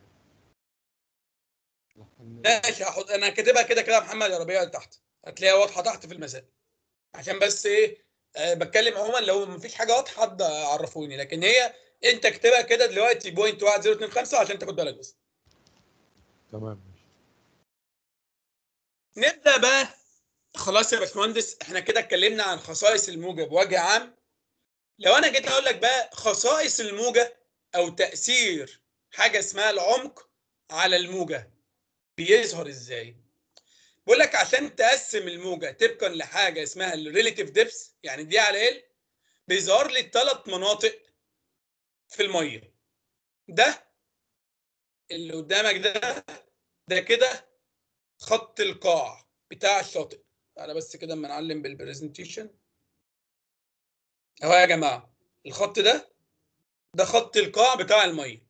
ماشي هحط، انا كاتبها كده كده يا محمد يا ربيع تحت، هتلاقيها واضحه تحت في المسائل. عشان بس ايه أه بتكلم عموما، لو مفيش حاجه واضحه حد عرفوني، لكن هي انت اكتبها كده دلوقتي بوينت واحد صفر اتنين خمسة عشان تاخد بالك بس. تمام ماشي. نبدا بقى. خلاص يا باشمهندس احنا كده اتكلمنا عن خصائص الموجه بوجه عام. لو انا جيت اقول لك بقى خصائص الموجه او تاثير حاجه اسمها العمق على الموجه بيظهر ازاي؟ بقول لك عشان تقسم الموجه طبقا لحاجه اسمها الريليتيف ديبس، يعني دي على ال، بيظهر لي ثلاث مناطق في الميه. ده اللي قدامك ده ده كده خط القاع بتاع الشاطئ. تعالى بس كده اما نعلم بالبرزنتيشن اهو يا جماعه. الخط ده ده خط القاع بتاع الميه.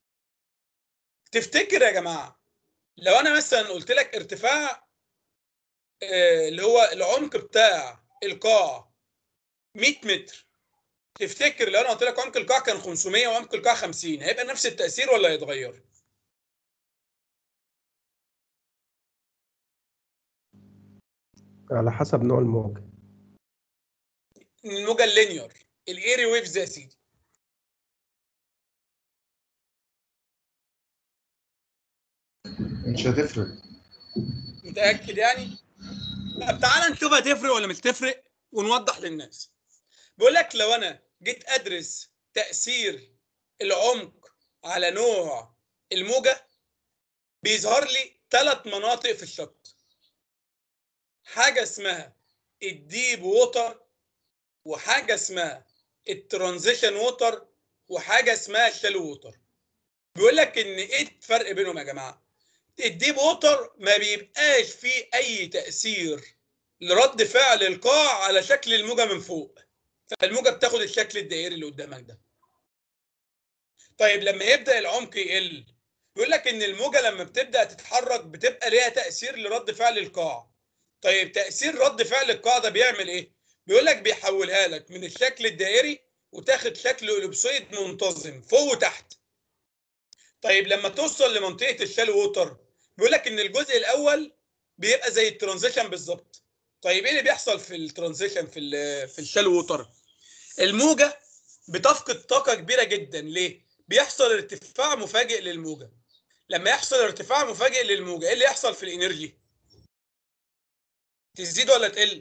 تفتكر يا جماعه لو انا مثلا قلت لك ارتفاع آه اللي هو العمق بتاع القاع مية متر، تفتكر لو انا قلت لك عمق القاع كان خمسمية وعمق القاع خمسين هيبقى نفس التأثير ولا هيتغير؟ على حسب نوع الموجة. الموجه اللينير الايري ويفز يا سيدي. مش هتفرق. متأكد يعني؟ طب تعالى نشوف هتفرق ولا مش تفرق ونوضح للناس. بيقول لك لو انا جيت ادرس تأثير العمق على نوع الموجة بيظهر لي ثلاث مناطق في الشط. حاجة اسمها الديب ووتر، وحاجة اسمها الترانزيشن ووتر، وحاجة اسمها الشالو ووتر. بيقول لك ان ايه الفرق بينهم يا جماعة؟ الديب ووتر ما بيبقاش فيه اي تأثير لرد فعل القاع على شكل الموجة من فوق، فالموجة بتاخد الشكل الدائري اللي قدامك ده. طيب لما يبدأ العمق يقل يقول لك ان الموجة لما بتبدأ تتحرك بتبقى ليها تأثير لرد فعل القاع. طيب تأثير رد فعل القاع ده بيعمل ايه؟ بيقول لك بيحولها لك من الشكل الدائري وتاخد شكل اليبسويد منتظم فوق وتحت. طيب لما توصل لمنطقة الشالو ووتر بيقول لك ان الجزء الاول بيبقى زي الترانزيشن بالظبط. طيب ايه اللي بيحصل في الترانزيشن في في الشالو ووتر؟ الموجة بتفقد طاقة كبيرة جدا. ليه؟ بيحصل ارتفاع مفاجئ للموجة. لما يحصل ارتفاع مفاجئ للموجة ايه اللي يحصل في الانرجي؟ تزيد ولا تقل؟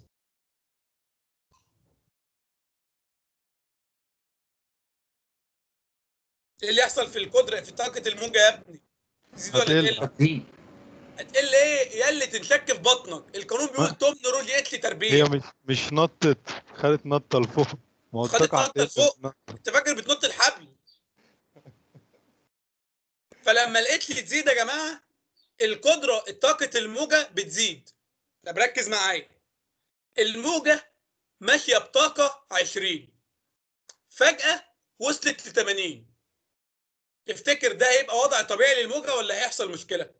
ايه اللي يحصل في القدرة في طاقة الموجة يا ابني؟ تزيد ولا هتقل. تقل؟ هتزيد. هتقل ايه؟ يا اللي تنشك في بطنك. القانون بيقول تمن روجيت لي تربيع. هي مش مش نطت، خدت نطه لفوق. ما هو خدت الطاقه نطة هتقل لفوق. بالنطة. انت فاكر بتنط الحبل؟ فلما لقيت لي تزيد يا جماعة القدره طاقه الموجه بتزيد. طب ركز معايا، الموجه ماشيه بطاقه عشرين، فجاه وصلت ل ثمانين، تفتكر ده هيبقى وضع طبيعي للموجه ولا هيحصل مشكله؟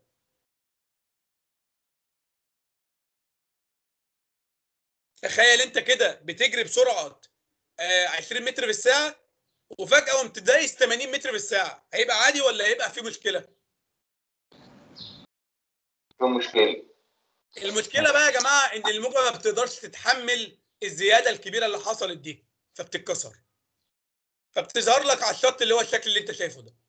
تخيل انت كده بتجري بسرعه عشرين متر في الساعه وفجاه قمت دايس ثمانين متر في الساعه، هيبقى عادي ولا هيبقى في مشكله؟ في مشكله. المشكله بقى يا جماعه ان الموجه ما بتقدرش تتحمل الزياده الكبيره اللي حصلت دي، فبتتكسر، فبتظهر لك على الشط اللي هو الشكل اللي انت شايفه ده،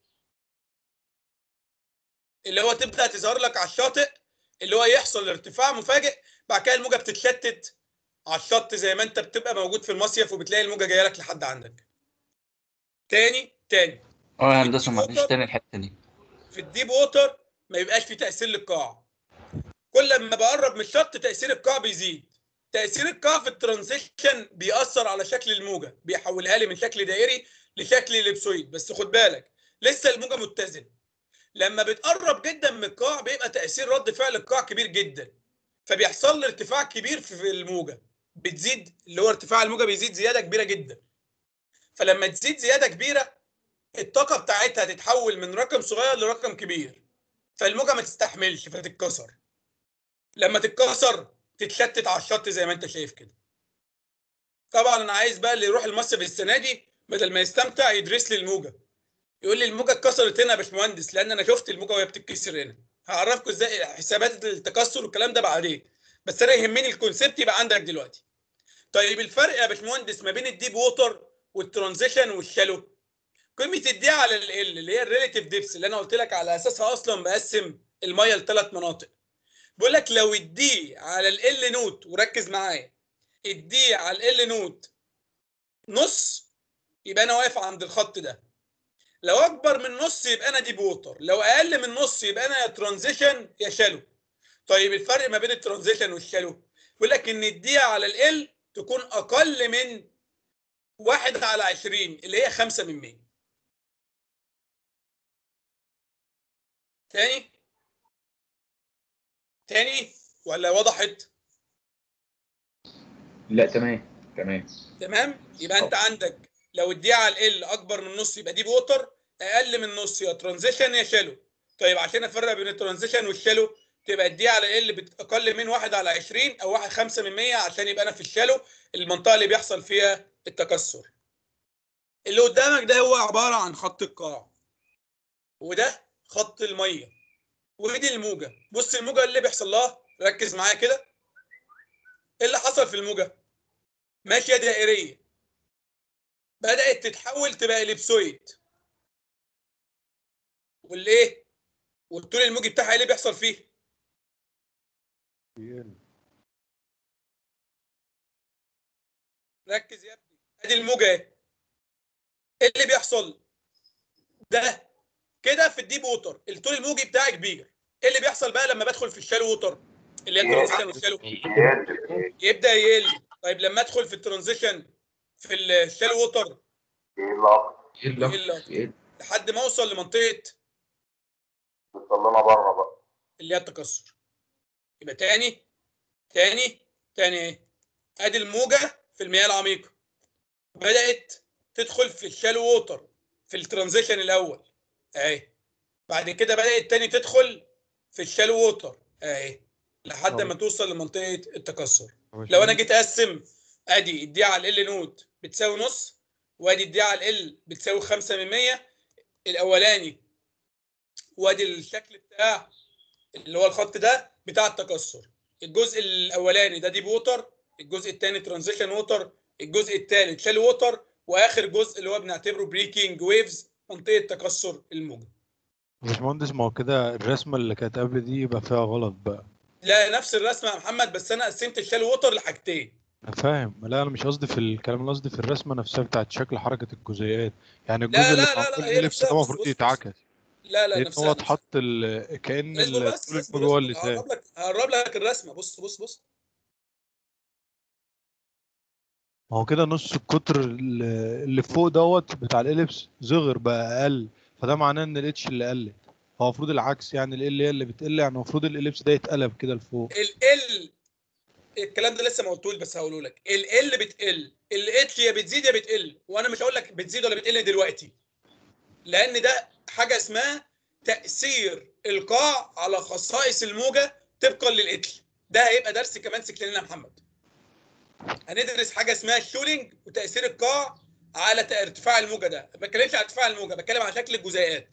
اللي هو تبدا تظهر لك على الشاطئ اللي هو يحصل ارتفاع مفاجئ، بعد كده الموجه بتتشتت على الشط زي ما انت بتبقى موجود في المصيف وبتلاقي الموجه جايه لك لحد عندك. تاني تاني اه يا هندسه معلش تاني الحته دي. في الديب ووتر ما يبقاش في تاثير للقاع، كل ما بقرب من الشط تاثير القاع بيزيد. تاثير القاع في الترانزيشن بيأثر على شكل الموجه، بيحولها لي من شكل دائري لشكل اليبسويد، بس خد بالك لسه الموجه متزنه. لما بتقرب جدا من القاع بيبقى تاثير رد فعل القاع كبير جدا، فبيحصل لي ارتفاع كبير في الموجه، بتزيد اللي هو ارتفاع الموجه بيزيد زياده كبيره جدا. فلما تزيد زياده كبيره الطاقه بتاعتها تتحول من رقم صغير لرقم كبير، فالموجه ما تستحملش فتتكسر. لما تتكسر تتشتت على الشط زي ما انت شايف كده. طبعا انا عايز بقى اللي يروح المصيف السنه دي بدل ما يستمتع يدرس لي الموجه، يقول لي الموجه اتكسرت هنا يا باشمهندس، لان انا شفت الموجه وهي بتتكسر هنا. هعرفكم ازاي حسابات التكسر والكلام ده بعدين، بس انا يهمني الكونسيبت يبقى عندك دلوقتي. طيب الفرق يا باشمهندس ما بين الديب ووتر والترانزيشن والشالو، قيمه الدي على ال اللي هي الريليتيف ديبس اللي انا قلت لك على اساسها اصلا بقسم الميه لثلاث مناطق. بقول لك لو الدي على ال نوت، وركز معايا، الدي على ال نوت نص يبقى انا واقف عند الخط ده، لو اكبر من نص يبقى انا ديب ووتر، لو اقل من نص يبقى انا يا ترانزيشن يا شالو. طيب الفرق ما بين الترانزيشن والشالو، بيقول لك ان الدي على ال تكون اقل من واحد على عشرين اللي هي خمسة من مية. تاني تاني ولا وضحت؟ لا تمام تمام تمام. يبقى انت عندك لو الدي على ال اكبر من نص يبقى ديب ووتر، اقل من نص يا ترانزيشن يا شالو. طيب عشان افرق بين الترانزيشن والشالو تبقى الدي على ال اقل من واحد على عشرين او واحد خمسة من مية عشان يبقى انا في الشالو، المنطقه اللي بيحصل فيها التكسر. اللي قدامك ده هو عباره عن خط القاع، وده خط الميه، ودي الموجه. بص الموجه اللي بيحصل لها، ركز معايا كده، ايه اللي حصل في الموجه؟ ماشيه دائريه بدات تتحول تبقى اليبسويد، والايه والطول الموجي بتاعها ايه اللي بيحصل فيه؟ ركز يا ابني، ادي الموجه اهي، ايه اللي بيحصل؟ ده كده في الديب ووتر الطول الموجي بتاعي كبير. ايه اللي بيحصل بقى لما بدخل في الشالو ووتر اللي هي الترانزيشن والشالو؟ يبدا يقل. طيب لما ادخل في الترانزيشن في الشالو ووتر يقل لحد ما اوصل لمنطقه بتطلعنا بره بقى اللي هي التكسر. يبقى تاني تاني تاني ايه؟ ادي الموجه في المياه العميقه بدات تدخل في الشالو ووتر في الترانزيشن الاول اهي، بعد كده بدات تاني تدخل في الشالو ووتر اهي لحد ما توصل لمنطقه التكسر. لو انا جيت اقسم، ادي الدي على ال نوت بتساوي نص، وادي الدي على ال بتساوي خمسة من مية الاولاني، وادي الشكل بتاع اللي هو الخط ده بتاع التكسر. الجزء الاولاني ده ديب ووتر، الجزء الثاني ترانزيشن ووتر، الجزء الثالث شالو ووتر، واخر جزء اللي هو بنعتبره بريكنج ويفز منطقه تكسر الموجه. باشمهندس ما هو كده الرسمه اللي كانت قبل دي يبقى فيها غلط بقى. لا نفس الرسمه يا محمد، بس انا قسمت الشالو ووتر لحاجتين. انا فاهم، لا انا مش قصدي في الكلام، اللي قصدي في الرسمه نفسها بتاعت شكل حركه الجزيئات. يعني الجزء لا اللي لا لا معمول لا هي اليبس نفسها. ده بص المفروض بص يتعكس، لا لا لان نفسها هو نفسها. اتحط ال... كأن اصبر بس الطول اصبر الموجي هو اصبر اللي زاد. هقرب لك هقرب لك الرسمه. بص بص بص ما هو كده نص القطر اللي اللي فوق دوت بتاع الاليبس صغر بقى اقل، فده معناه ان الاتش اللي قلت. هو المفروض العكس، يعني ال ال هي اللي بتقل، يعني المفروض الاليبس ده يتقلب كده لفوق. ال ال الكلام ده لسه ما قلتوش بس هقوله لك. ال ال بتقل، الاتش يا بتزيد يا بتقل، وانا مش هقول لك بتزيد ولا بتقل دلوقتي، لان ده حاجه اسمها تاثير القاع على خصائص الموجه طبقا للاتش. ده هيبقى درس كمان سكلنا يا محمد. هندرس حاجه اسمها الشولينج وتاثير القاع على ارتفاع الموجه. ده ما بتكلمش على ارتفاع الموجه، بتكلم على شكل الجزيئات.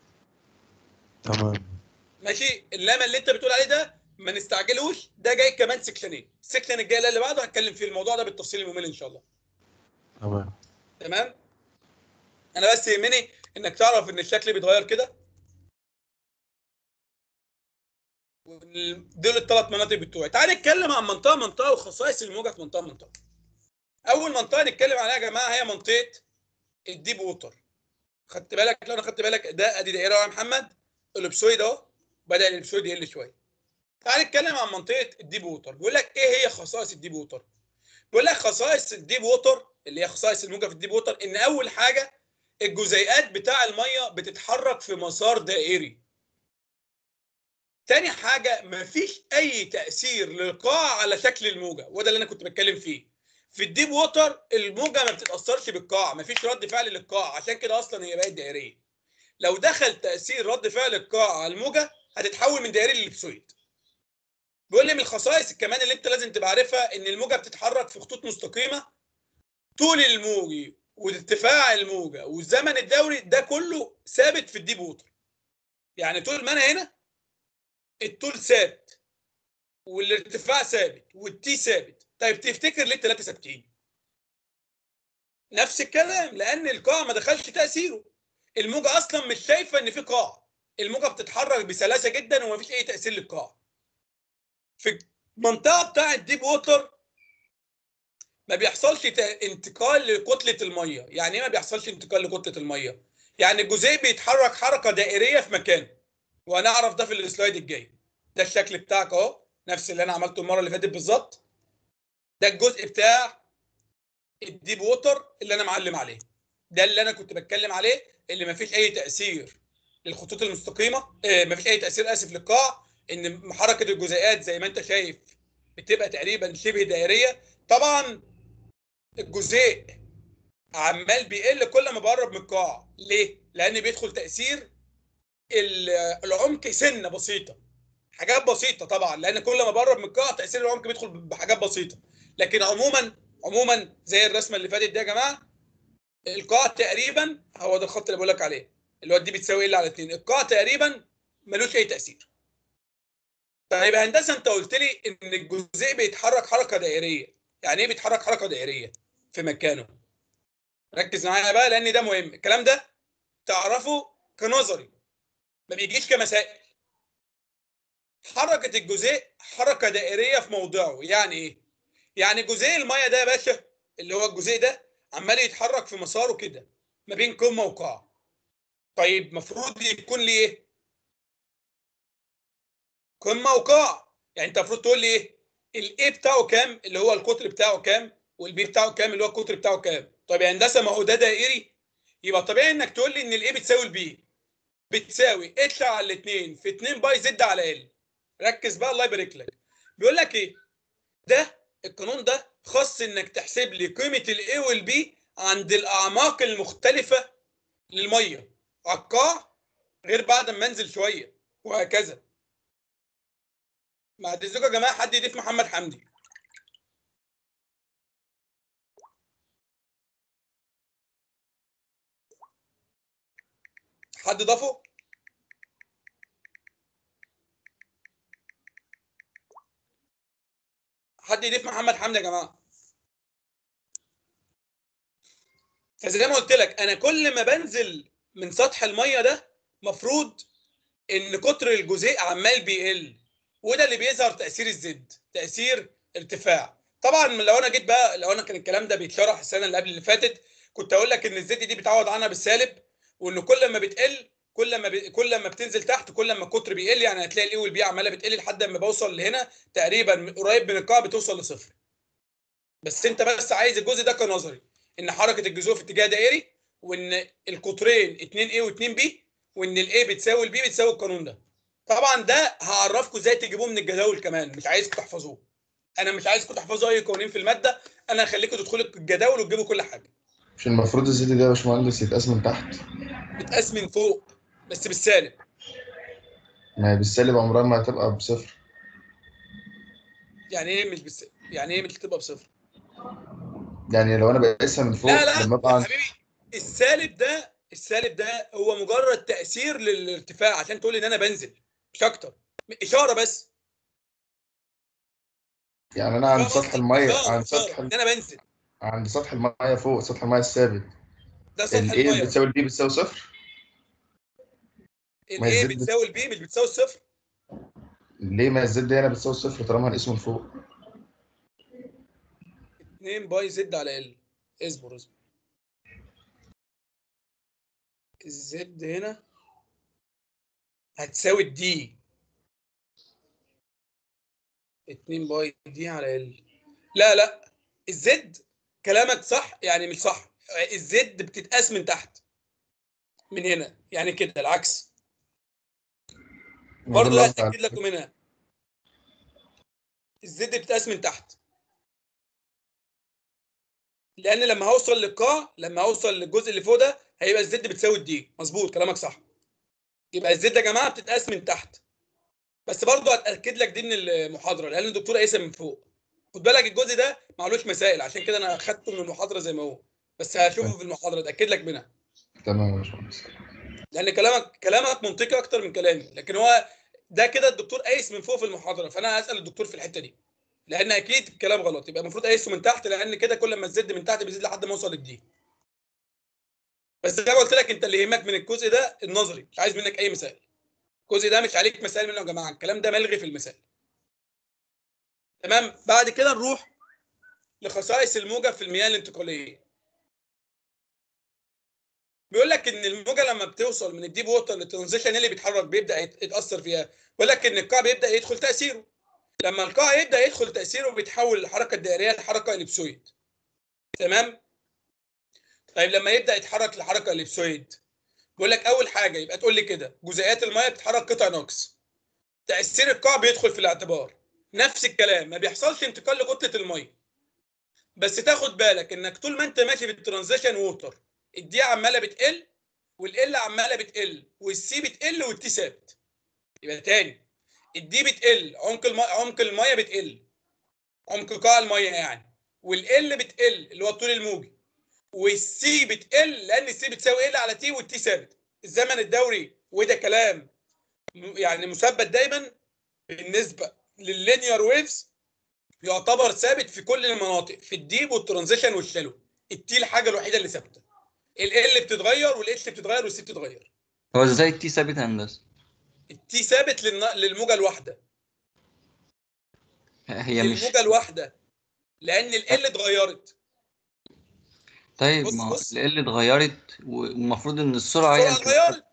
تمام ماشي. انما اللي انت بتقول عليه ده ما نستعجلوش، ده جاي كمان سكشنين. السكشن الجاي اللي بعده هتكلم فيه الموضوع ده بالتفصيل الممل ان شاء الله. تمام تمام. انا بس يهمني انك تعرف ان الشكل بيتغير كده. دول الثلاث مناطق بتوعي. تعال نتكلم عن منطقه منطقه وخصائص الموجه في منطقه منطقه. اول منطقه نتكلم عليها يا جماعه هي منطقه الديب ووتر. خدت بالك؟ لو انا خدت بالك ده ادي دايره يا محمد، الابسويد اهو بدا الابسويد يقل شويه. تعال نتكلم عن منطقه الديب ووتر. بيقول لك ايه هي خصائص الديب ووتر؟ بيقول لك خصائص الديب ووتر اللي هي خصائص الموجه في الديب ووتر ان اول حاجه الجزيئات بتاع الميه بتتحرك في مسار دائري. تاني حاجه مفيش اي تاثير للقاع على شكل الموجه، وده اللي انا كنت بتكلم فيه. في الديب ووتر الموجه ما بتتاثرش بالقاع، مفيش رد فعل للقاع، عشان كده اصلا هي بقت دائريه. لو دخل تاثير رد فعل القاع على الموجه هتتحول من دائري للابسويد. بيقول لي من الخصائص كمان اللي انت لازم تبقى عارفها ان الموجه بتتحرك في خطوط مستقيمه. طول الموجي وارتفاع الموجه والزمن الدوري ده كله ثابت في الديب ووتر. يعني طول ما انا هنا الطول ثابت والارتفاع ثابت والتي ثابت. طيب تفتكر ليه الثلاثه ثابتين؟ نفس الكلام، لان القاع ما دخلش تاثيره. الموجه اصلا مش شايفه ان في قاع، الموجه بتتحرك بسلاسه جدا ومفيش اي تاثير للقاع. في المنطقه بتاعه الديب ووتر ما بيحصلش انتقال لكتله الميه. يعني ايه ما بيحصلش انتقال لكتله الميه؟ يعني الجزيء بيتحرك حركه دائريه في مكانه، وهنعرف ده في السلايد الجاي. ده الشكل بتاعك اهو، نفس اللي انا عملته المره اللي فاتت بالظبط. ده الجزء بتاع الديب ووتر اللي انا معلم عليه، ده اللي انا كنت بتكلم عليه، اللي ما فيش اي تاثير للخطوط المستقيمه، اه ما فيش اي تاثير اسف للقاع، ان حركه الجزيئات زي ما انت شايف بتبقى تقريبا شبه دائريه. طبعا الجزيء عمال بيقل كل ما بقرب من القاع. ليه؟ لان بيدخل تاثير العمق سنه بسيطه، حاجات بسيطه طبعا، لان كل ما بقرب من القاع تاثير العمق بيدخل بحاجات بسيطه. لكن عموما عموما زي الرسمه اللي فاتت دي يا جماعه، القاع تقريبا هو ده الخط اللي بقول لك عليه، اللي هو دي بتساوي ال على اتنين. القاع تقريبا ملوش اي تاثير. طيب يا هندسه انت قلت لي ان الجزيء بيتحرك حركه دائريه. يعني ايه بيتحرك حركه دائريه في مكانه؟ ركز معايا بقى لان ده مهم. الكلام ده تعرفه كنظري، ما بيجيش كمسائل. حركه الجزيء حركه دائريه في موضعه. يعني ايه؟ يعني جزيء الميه ده يا باشا اللي هو الجزيء ده عمال يتحرك في مساره كده ما بين قمه وقاع. طيب مفروض يكون لي ايه؟ قمه وقاع. يعني انت المفروض تقول لي ايه؟ الاي بتاعه كام اللي هو القطر بتاعه كام، والبي بتاعه كام اللي هو القطر بتاعه كام. طيب يا هندسه ما هو ده دائري، يبقى طبيعي انك تقول لي ان الاي بتساوي البي، بتساوي اتش على اتنين في اتنين باي زد على ال. ركز بقى الله يبارك لك. بيقول لك ايه؟ ده القانون ده خاص انك تحسب لي قيمه الاي والبي عند الاعماق المختلفه للميه على القاع غير بعد ما انزل شويه، وهكذا. بعد اذنكم يا جماعه حد يضيف محمد حمدي. حد ضافه؟ حد يضيف محمد حمدي يا جماعه. فزي ما قلت لك انا كل ما بنزل من سطح الميه ده مفروض ان قطر الجزيء عمال بيقل، وده اللي بيظهر تاثير الزد، تاثير ارتفاع. طبعا لو انا جيت بقى، لو انا كان الكلام ده بيتشرح السنه اللي قبل اللي فاتت، كنت اقول لك ان الزد دي بتعوض عنها بالسالب، وان كل ما بتقل كل ما ب... كل ما بتنزل تحت كل ما القطر بيقل. يعني هتلاقي الاي والبي عماله بتقل لحد ما بوصل لهنا تقريبا قريب من القاع بتوصل لصفر. بس انت بس عايز الجزء ده كنظري، ان حركه الجزيء في اتجاه دائري، وان القطرين اتنين ايه و2 بي، وان الاي بتساوي البي بتساوي القانون ده. طبعا ده هعرفكم ازاي تجيبوه من الجداول كمان، مش عايزكم تحفظوه. انا مش عايزكم تحفظوا اي قوانين في الماده، انا هخليكم تدخلوا الجداول وتجيبوا كل حاجه. مش المفروض الزد ده يا باشمهندس يتقاس من تحت؟ بتقاس من فوق بس بالسالب. ما هي بالسالب عمرها ما هتبقى بصفر. يعني ايه مش بس يعني ايه مش هتبقى بصفر؟ يعني لو انا بقيسها من فوق لا لا لما ابقى يا عند... حبيبي، السالب ده السالب ده هو مجرد تأثير للارتفاع عشان تقول ان انا بنزل، مش اكتر. اشاره بس. يعني انا عند سطح الميه، اشاره عند اشاره سطح ان انا بنزل. عند سطح الميه فوق، سطح الميه الثابت، ده سطح الايه الميه. بتساوي البي بتساوي صفر. ما هي الايه الزد بتساوي البي مش بتساوي الصفر. ليه؟ ما الزد هنا بتساوي صفر طالما هنقيسه من فوق. اتنين باي زد على ال. اصبر اصبر. الزد هنا هتساوي الدي. اتنين باي دي على ال. لا لا، الزد كلامك صح يعني مش صح. الزد بتتقاس من تحت من هنا، يعني كده العكس. ما ده برضه اللي ده قصدي هتاكد عليه. لكم منها. الزد بتتقاس من تحت، لان لما هوصل للقاع، لما هوصل للجزء اللي فوق ده هيبقى الزد بتساوي الدي. مظبوط كلامك صح. يبقى الزد يا جماعه بتتقاس من تحت. بس برضه هتاكد لك دي من المحاضره لان الدكتور قايسها من فوق. خد بالك الجزء ده معلوش مسائل، عشان كده انا اخدته من المحاضره زي ما هو، بس هشوفه في المحاضره اتاكد لك منها. تمام يا باشمهندس. لان كلامك كلامك منطقي اكتر من كلامي، لكن هو ده كده الدكتور قايس من فوق في المحاضره، فانا هسال الدكتور في الحته دي لان اكيد الكلام غلط. يبقى المفروض قايسه من تحت، لان كده كل ما تزيد من تحت بيزيد لحد ما اوصل للدي. بس زي ما قلت لك، انت اللي يهمك من الجزء ده النظري، مش عايز منك اي مثال. الجزء ده مش عليك مسائل منه يا جماعه، الكلام ده ملغي في المثال. تمام. بعد كده نروح لخصائص الموجه في المياه الانتقاليه. بيقول لك ان الموجه لما بتوصل من الديب ووتر للترانزيشن اللي بيتحرك بيبدا يتاثر فيها. بيقول لك ان القاع بيبدا يدخل تاثيره. لما القاع يبدا يدخل تاثيره بيتحول الحركه الدائريه لحركه اليبسويد. تمام. طيب لما يبدا يتحرك لحركه اليبسويد، بيقول لك اول حاجه يبقى تقول لي كده جزيئات الميه بتتحرك قطع ناقص. تاثير القاع بيدخل في الاعتبار. نفس الكلام، ما بيحصلش انتقال لكتله الميه. بس تاخد بالك انك طول ما انت ماشي في الترانزيشن ووتر الدي عماله بتقل والال عماله بتقل والسي بتقل والتي ثابت. يبقى تاني، الدي بتقل، عمق الميه عمق الميه بتقل، عمق قاع الميه يعني، والال بتقل اللي هو الطول الموجي، والسي بتقل لان السي بتساوي ال على تي والتي ثابت. الزمن الدوري، وده كلام يعني مثبت دايما بالنسبه لللينير ويفز، يعتبر ثابت في كل المناطق، في الديب والترانزيشن والشالو. التي الحاجه الوحيده اللي ثابته. ال بتتغير والاتش بتتغير والسي بتتغير. هو ازاي التي ثابت يا هندسه؟ التي ثابت للن- للموجه الواحده. هي مش للموجه الواحده لان ال اتغيرت. طيب بص ما هو بص ال اتغيرت والمفروض ان السرعه هي السرعه اللي تبقى اتغيرت.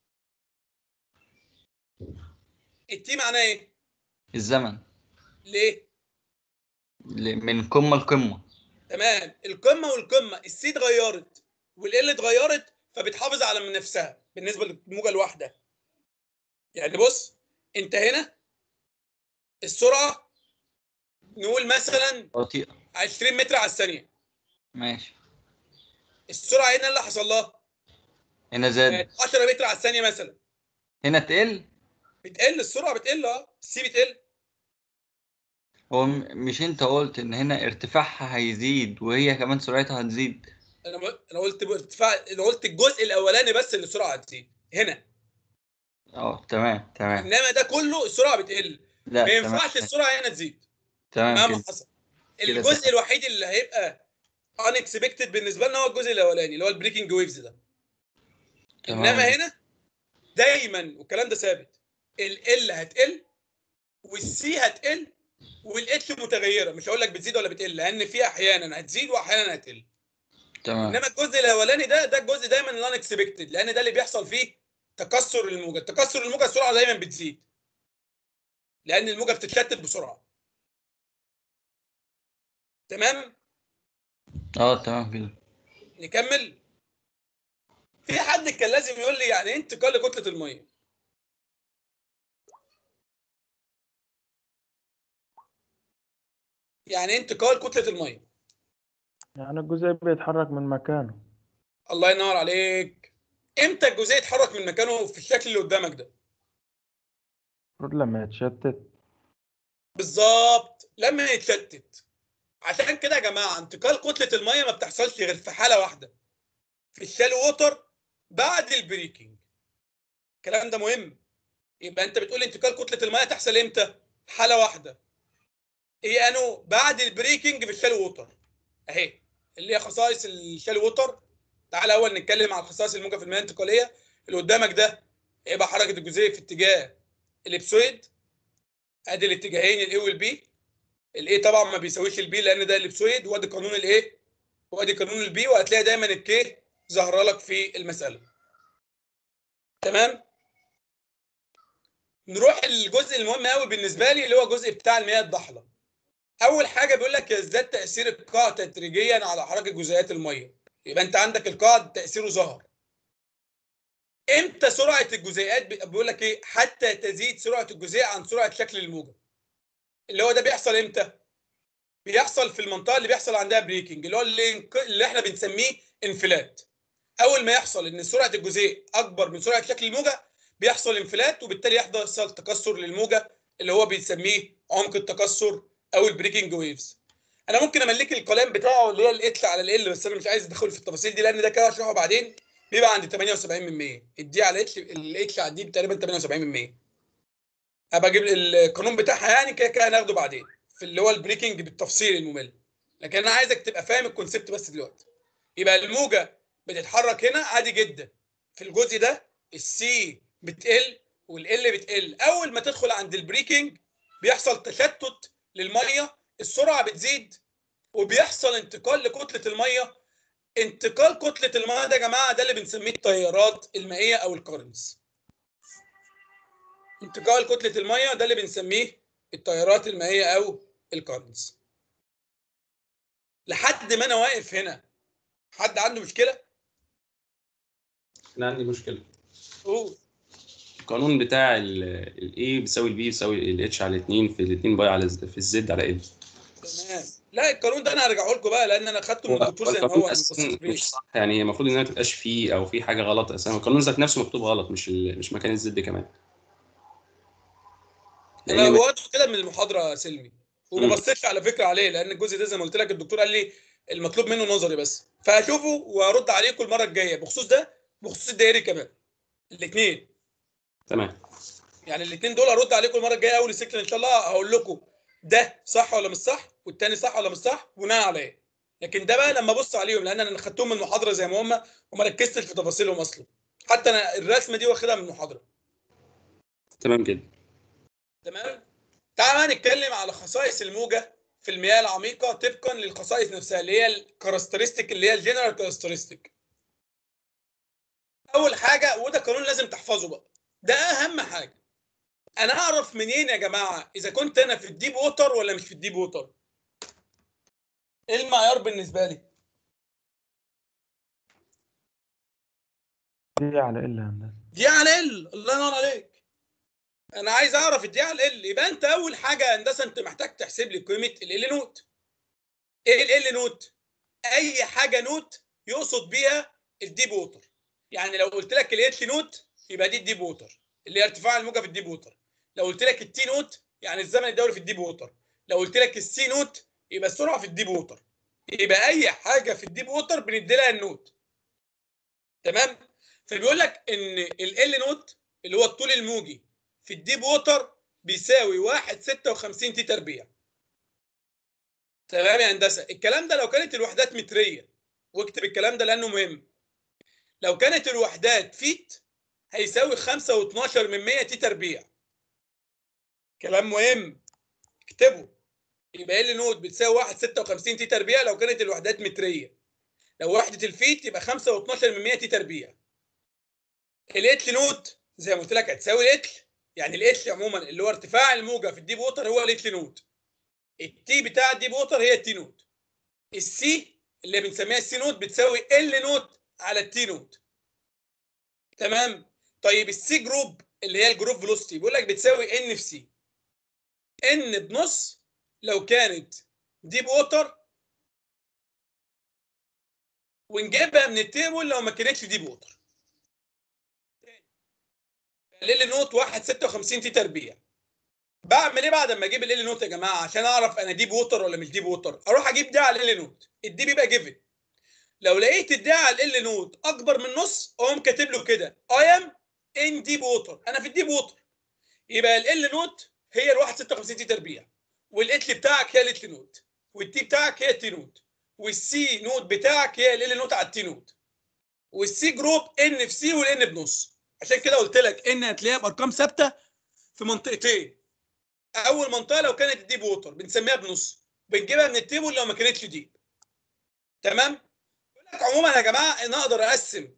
التي معناه ايه؟ الزمن ليه؟ ل- من قمه لقمه. تمام. القمه والقمه السي اتغيرت والال اتغيرت، فبتحافظ على من نفسها بالنسبه للموجه الواحده. يعني بص، انت هنا السرعه نقول مثلا بطيئه. عشرين متر على الثانيه. ماشي. السرعه هنا اللي حصل لها هنا زاد. بقت عشرة متر على الثانيه مثلا. هنا تقل. بتقل السرعه، بتقل. اه السي بتقل. هو م- مش انت قلت ان هنا ارتفاعها هيزيد وهي كمان سرعتها هتزيد؟ انا ب- انا قلت ارتفاع، انا قلت الجزء الاولاني بس اللي السرعه هتزيد هنا، اه تمام تمام. انما ده كله السرعه بتقل. لا ما تمام ينفعش السرعه هنا تزيد تمام مهما كده. حصل. كده الجزء تمام. الوحيد اللي هيبقى unexpected بالنسبه لنا هو الجزء الاولاني اللي هو البريكنج ويفز ده. تمام. انما هنا دايما والكلام ده ثابت، ال هتقل والسي هتقل والاتش متغيره. مش هقول لك بتزيد ولا بتقل لان في احيانا هتزيد واحيانا هتقل. تمام. انما الجزء الاولاني ده ده الجزء دايما الان اكسبكتد، لان ده اللي بيحصل فيه تكسر الموجه. تكسر الموجه السرعه دايما بتزيد لان الموجه بتتشتت بسرعه. تمام. اه تمام كده. نكمل. في حد كان لازم يقول لي يعني ايه انتقال لكتله الميه؟ يعني ايه انتقال كتله الميه؟ يعني الجزيء بيتحرك من مكانه. الله ينور عليك. امتى الجزيء يتحرك من مكانه في الشكل اللي قدامك ده؟ المفروض لما يتشتت. بالظبط، لما يتشتت. عشان كده يا جماعه انتقال كتله الميه ما بتحصلش غير في حاله واحده، في الشالو ووتر بعد البريكنج. الكلام ده مهم. يبقى انت بتقول انتقال كتله الميه تحصل امتى؟ حاله واحده. ايه انه بعد البريكنج في الشالو ووتر. اهي اللي هي خصائص الشالو ووتر. تعال اول نتكلم على خصائص الموجه في المياه الانتقاليه. اللي قدامك ده يبقى حركه الجزيء في اتجاه الابسويد. ادي الاتجاهين الاي والبي. الاي طبعا ما بيساويش البي لان ده الابسويد، وادي قانون الاي وادي قانون البي، وهتلاقي دايما الكي ظاهره لك في المساله. تمام. نروح للجزء المهم قوي بالنسبه لي اللي هو الجزء بتاع المياه الضحله. اول حاجه بيقول لك يزداد تاثير القاع تدريجيا على حركه جزيئات الميه. يبقى انت عندك القاع تاثيره ظهر. امتى سرعه الجزيئات؟ بيقول لك ايه؟ حتى تزيد سرعه الجزيء عن سرعه شكل الموجه. اللي هو ده بيحصل امتى؟ بيحصل في المنطقه اللي بيحصل عندها بريكنج، اللي هو اللي, اللي احنا بنسميه انفلات. اول ما يحصل ان سرعه الجزيء اكبر من سرعه شكل الموجه بيحصل انفلات، وبالتالي يحصل تكسر للموجه اللي هو بنسميه عمق التكسر او البريكنج ويفز. انا ممكن املك الكلام بتاعه اللي هي الاتش على ال، بس انا مش عايز ادخل في التفاصيل دي لان ده كده هشرحه بعدين. بيبقى عند ثمانية وسبعين بالمية. الدي على اتش، الاتش على الدي تقريبا ثمانية وسبعين بالمية. هبقى اجيب القانون بتاعها يعني كده كده هناخده بعدين في اللي هو البريكنج بالتفصيل الممل. لكن انا عايزك تبقى فاهم الكونسيبت بس دلوقتي. يبقى الموجه بتتحرك هنا عادي جدا. في الجزء ده السي بتقل والال بتقل. اول ما تدخل عند البريكنج بيحصل تشتت للميه، السرعه بتزيد وبيحصل انتقال لكتله الميه. انتقال كتله الميه ده يا جماعه ده اللي بنسميه التيارات المائيه او الكارنتس. انتقال كتله الميه ده اللي بنسميه التيارات المائيه او الكارنتس. لحد ما انا واقف هنا حد عنده مشكله؟ انا عندي مشكله. قول. القانون بتاع الاي بيساوي البي بيساوي الاتش على اتنين في الاتنين باي على في الزد على ال. تمام. لا القانون ده انا هرجعه لكم بقى لان انا خدته من الدكتور زي ما هو. انا مش صح يعني، المفروض انها ما تبقاش فيه او في حاجه غلط اساسا. القانون ذات نفسه مكتوب غلط، مش ال... مش مكان الزد كمان. انا واخده كده من المحاضره سلمي وما بصيتش على فكره عليه لان الجزء ده زي ما قلت لك الدكتور قال لي المطلوب منه نظري بس، فهشوفه وارد عليكم المره الجايه بخصوص ده بخصوص الدائري كمان. الاثنين تمام. يعني الاثنين دول هرد عليكم المره الجايه اول السكشن ان شاء الله. هقول لكم ده صح ولا مش صح والتاني صح ولا مش صح بناء على ايه. لكن ده بقى لما ابص عليهم لان انا خدتهم من المحاضره زي ما هم وما ركزتش في تفاصيلهم اصلا. حتى انا الرسمه دي واخدها من المحاضره. تمام جدا. تمام. تعال بقى نتكلم على خصائص الموجه في المياه العميقه طبقا للخصائص نفسها اللي هي الكاركترستيك اللي هي الجنرال كاركترستيك. اول حاجه وده قانون لازم تحفظه بقى، ده اهم حاجه. انا اعرف منين يا جماعه اذا كنت انا في الديب ووتر ولا مش في الديب ووتر؟ ايه المعيار بالنسبه لي؟ دي على ال يا هندسه. دي على ال. الله ينور عليك. انا عايز اعرف الدي على ال. يبقى انت اول حاجه يا هندسه انت محتاج تحسب لي قيمه ال نوت. ايه ال نوت؟ اي حاجه نوت يقصد بيها الديب ووتر. يعني لو قلت لك الاتش نوت يبقى دي الديب ووتر اللي هي ارتفاع الموجه في الديب ووتر. لو قلت لك التي نوت يعني الزمن الدوري في الديب ووتر. لو قلت لك السي نوت يبقى السرعه في الديب ووتر. يبقى اي حاجه في الديب ووتر بندي لها النوت. تمام. فبيقول لك ان ال نوت اللي هو الطول الموجي في الديب ووتر بيساوي واحد فاصلة ستة وخمسين تي تربيع. تمام يا هندسه. الكلام ده لو كانت الوحدات متريه، واكتب الكلام ده لانه مهم. لو كانت الوحدات فيت هيساوي خمسة واتناشر من مية تي تربيع. كلام مهم اكتبه. يبقى ال نوت بتساوي واحد فاصلة ستة وخمسين تي تربيع لو كانت الوحدات متريه. لو وحده الفيت يبقى خمسة واتناشر من مية تي تربيع. الاتش نوت زي ما قلت لك هتساوي الاتش، يعني الاتش عموما اللي هو ارتفاع الموجه في الديب ووتر هو الاتش نوت. التي بتاع الديب ووتر هي التي نوت. السي اللي بنسميها السي نوت بتساوي ال نوت على التي نوت. تمام. طيب السي جروب اللي هي الجروب فيلوسيتي بيقول لك بتساوي ان في سي، ان بنص لو كانت ديب ووتر، ونجيبها من التيبل لو ما كانتش ديب ووتر. ال نوت واحد ستة وخمسين تي تربيع. بعمل ايه بعد ما اجيب ال نوت يا جماعه عشان اعرف انا ديب ووتر ولا مش ديب ووتر؟ اروح اجيب دي على ال نوت، الدي بيبقى جيفن. لو لقيت الدي على ال نوت اكبر من نص اقوم كاتب له كده اي ام ان ديب ووتر، انا في الديب ووتر. يبقى ال نوت هي ال واحد ستة وخمسين تي تربيع، والاتل بتاعك هي الاتل نوت، والتي بتاعك هي التي نوت، والسي نوت بتاعك هي ال نوت على التي نوت، والسي جروب ان في سي والان بنص. عشان كده قلت لك ان هتلاقيها بارقام ثابته في منطقتين. اول منطقه لو كانت الديب ووتر بنسميها بنص، بنجيبها من التيبل لو ما كانتش ديب. تمام. بقول لك عموما يا جماعه انا اقدر اقسم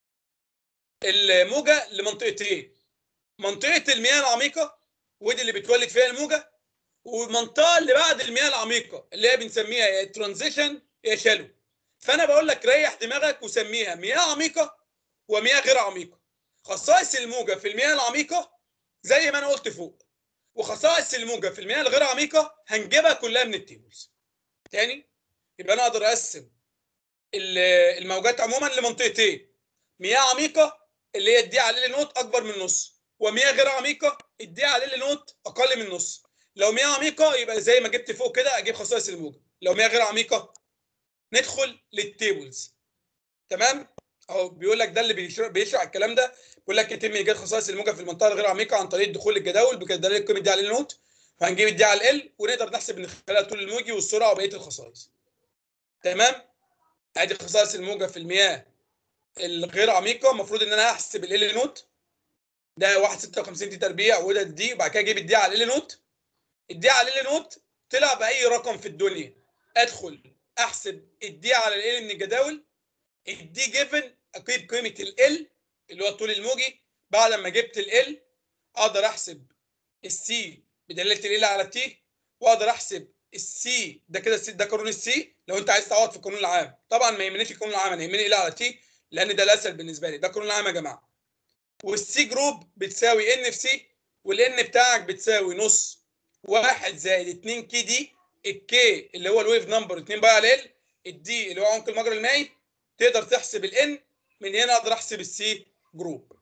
الموجه لمنطقتين، منطقه المياه العميقه ودي اللي بتولد فيها الموجه، والمنطقه اللي بعد المياه العميقه اللي هي بنسميها يا ترانزيشن يا شالو. فانا بقول لك ريح دماغك وسميها مياه عميقه ومياه غير عميقه. خصائص الموجه في المياه العميقه زي ما انا قلت فوق، وخصائص الموجه في المياه الغير عميقه هنجيبها كلها من التيبلز. تاني يبقى انا اقدر اقسم الموجات عموما لمنطقتين، مياه عميقه اللي هي الدي على ال نوت اكبر من نص، ومياه غير عميقه الدي على ال نوت اقل من نص. لو مياه عميقه يبقى زي ما جبت فوق كده اجيب خصائص الموجه، لو مياه غير عميقه ندخل للتيبلز. تمام. اهو بيقول لك ده اللي بيشرح, بيشرح الكلام ده، بيقول لك يتم ايجاد خصائص الموجه في المنطقه الغير عميقه عن طريق الدخول للجداول بجدول القيمه دي على النوت، فهنجيب الدي على ال ونقدر نحسب من خلالها طول الموجي والسرعه وبقيه الخصائص. تمام. ادي خصائص الموجه في المياه الغير عميقه. المفروض ان انا احسب ال نوت ده واحد ستة وخمسين تي تربيع، وده الدي، وبعد كده اجيب الدي على ال نوت. الدي على ال نوت طلع باي رقم في الدنيا، ادخل احسب الدي على ال من الجداول. الدي جيفن اجيب قيمه ال اللي هو الطول الموجي. بعد ما جبت ال اقدر احسب السي بدلاله ال على تي، واقدر احسب السي ده كده ده قانون السي لو انت عايز تعوض في القانون العام. طبعا ما يهمنيش القانون العام، انا يهمني ال على تي لان ده الاسهل بالنسبه لي، ده القانون العام يا جماعه. والسي جروب بتساوي ان في سي، والان بتاعك بتساوي نص واحد زائد اتنين كي دي، الكي اللي هو الويف نمبر اتنين باي على ال، الدي اللي هو عمق المجرى المائي. تقدر تحسب الان من هنا، اقدر احسب السي جروب.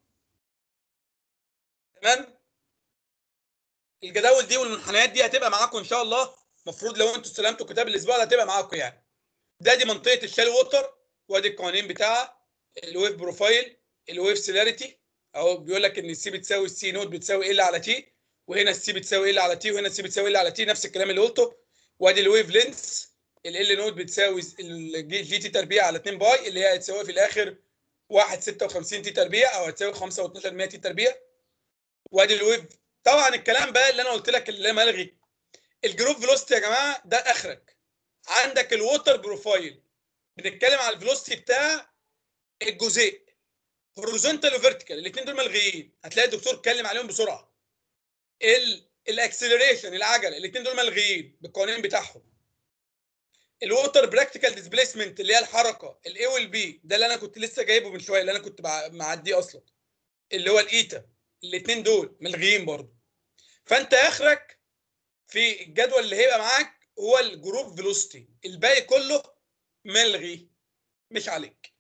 تمام. الجداول دي والمنحنيات دي هتبقى معاكم ان شاء الله، المفروض لو انتوا استلمتوا كتاب الاسبوع ده هتبقى معاكم يعني. ده دي منطقه الشال ووتر، وادي القوانين بتاعها، الويف بروفايل، الويف سيلاريتي. اهو بيقول لك ان السي بتساوي السي نوت بتساوي ال على تي، وهنا السي بتساوي ال على تي، وهنا السي بتساوي ال على تي، نفس الكلام اللي قلته. وادي الويف لينس، ال نوت بتساوي الجي تي تربيع على اتنين باي اللي هي هتساوي في الاخر واحد ستة وخمسين تي تربيع او هتساوي خمسة واتناشر من مية تي تربيع. وادي الويف. طبعا الكلام بقى اللي انا قلت لك اللي ملغي، الجروب فيلوسيتي يا جماعه ده اخرك. عندك الووتر بروفايل بنتكلم على الفيلوسيتي بتاع الجزيء، هوريزونتال وفيرتيكال، الاثنين دول ملغيين، هتلاقي الدكتور اتكلم عليهم بسرعه. الاكسلريشن العجله الاثنين دول ملغيين بالقوانين بتاعهم. الووتر براكتيكال ديسبيسمنت اللي هي الحركه الاي والبي، ده اللي انا كنت لسه جايبه من شويه اللي انا كنت معديه اصلا، اللي هو الايتا، الاثنين دول ملغيين برضه. فانت اخرك في الجدول اللي هيبقى معاك هو الجروب فيلوسيتي، الباقي كله ملغي مش عليك.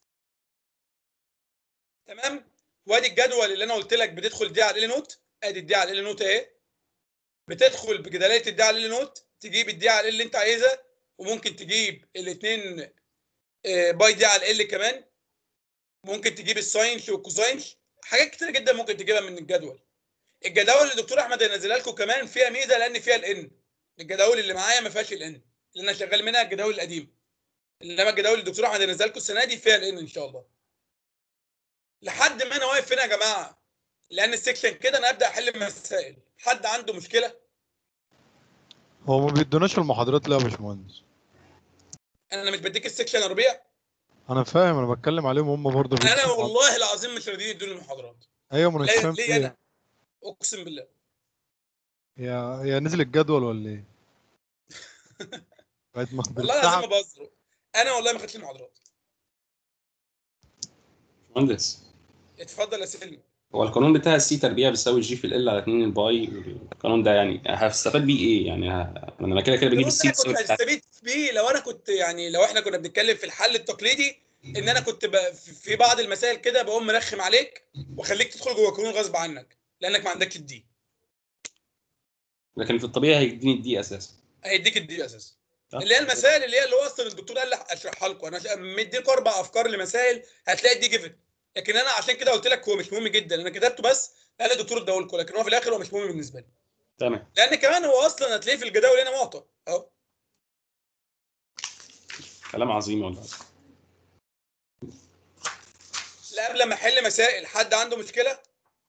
تمام. وادي الجدول اللي انا قلت لك بتدخل دي على ال نوت، ادي الدي على ال نوت اهي، بتدخل بجداليه الدي على ال نوت تجيب الدي على ال اللي انت عايزها، وممكن تجيب الاثنين باي دي على ال كمان، ممكن تجيب الساينش والكوساينش، حاجات كتير جدا ممكن تجيبها من الجدول. الجداول اللي الدكتور احمد هينزلها لكم كمان فيها ميزه لان فيها الان، الجداول اللي معايا ما فيهاش الان اللي انا شغال منها الجداول القديمه، انما الجداول اللي الدكتور احمد هينزلها لكم السنه دي فيها الان ان شاء الله. لحد ما انا واقف هنا يا جماعه لان السكشن كده انا ابدا احل مسائل. حد عنده مشكله؟ هو ما بيدوناش المحاضرات ليه يا باشمهندس؟ انا مش بديك السكشن يا ربيع، انا فاهم، انا بتكلم عليهم هم برضه. انا والله العظيم مش راضيين يدوني المحاضرات. ايوه ما انا مش فاهم ليه ليه. انا اقسم بالله. يا يا نزل الجدول ولا ايه؟ بقت ما والله العظيم ما بنفتح. بهزر، انا والله ما خدتش المحاضرات. مهندس اتفضل يا سلمي. هو القانون بتاع السي تربيع بيساوي جي في ال على اتنين الباي. القانون ده يعني هستفاد بيه ايه؟ يعني ه- انا كده كده بجيب السي انا كنت هستفيد بيه لو انا كنت يعني لو احنا كنا بنتكلم في الحل التقليدي، ان انا كنت ب... في بعض المسائل كده بقوم مرخم عليك واخليك تدخل جوه قانون غصب عنك لانك ما عندكش الدي. لكن في الطبيعي هيديني الدي اساسا. هيديك الدي اساسا. آه. اللي هي المسائل اللي هي اللي هو اصلا الدكتور قال لي اشرحها لكم. انا مديكم اربع افكار لمسائل هتلاقي الدي جيفن، لكن انا عشان كده قلت لك هو مش مهم جدا، انا كتبته بس قال الدكتور اداه لكم، لكن هو في الاخر هو مش مهم بالنسبه لي. تمام. لان كمان هو اصلا هتلاقيه في الجداول هنا معطى اهو. كلام عظيم والله. لا قبل ما احل مسائل حد عنده مشكله؟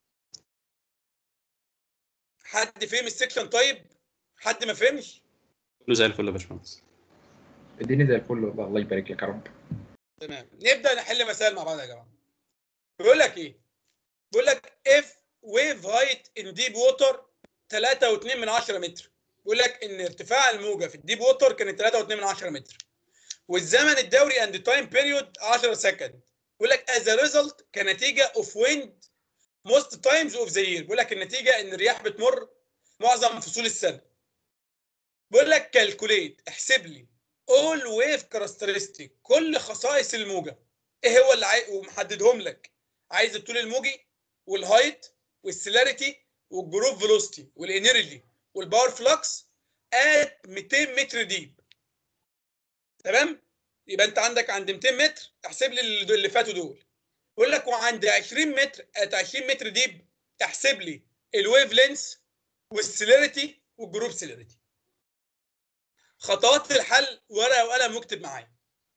حد فهم السكشن؟ طيب حد ما فهمش؟ كله زي الفل يا باشمهندس. اديني زي الفل والله، الله يبارك لك يا رب. تمام، نبدا نحل مسائل مع بعض يا جماعه. بيقول لك ايه؟ بيقول لك if wave height in deep water تلاتة واتنين من عشرة متر. بيقول لك ان ارتفاع الموجه في الديب ووتر كانت تلاتة واتنين من عشرة متر، والزمن الدوري and time period عشرة سكند. بيقول لك as a result كنتيجه of wind most times of the year. بيقول لك النتيجه ان الرياح بتمر معظم فصول السنه. بيقول لك كالكوليت، احسب لي all wave characteristic كل خصائص الموجه. ايه هو اللي عايز ومحددهم لك؟ عايز الطول الموجي والهايت والسيلاريتي والجروب فيلوسيتي والانرجي والباور فلكس ات ميتين متر ديب. تمام؟ يبقى انت عندك عند ميتين متر احسب لي اللي فاتوا دول. بيقول لك وعند عشرين متر ات عشرين متر ديب احسب لي الويف لينس والسيلاريتي والجروب سيلاريتي. خطوات الحل ورقه وقلم واكتب معايا.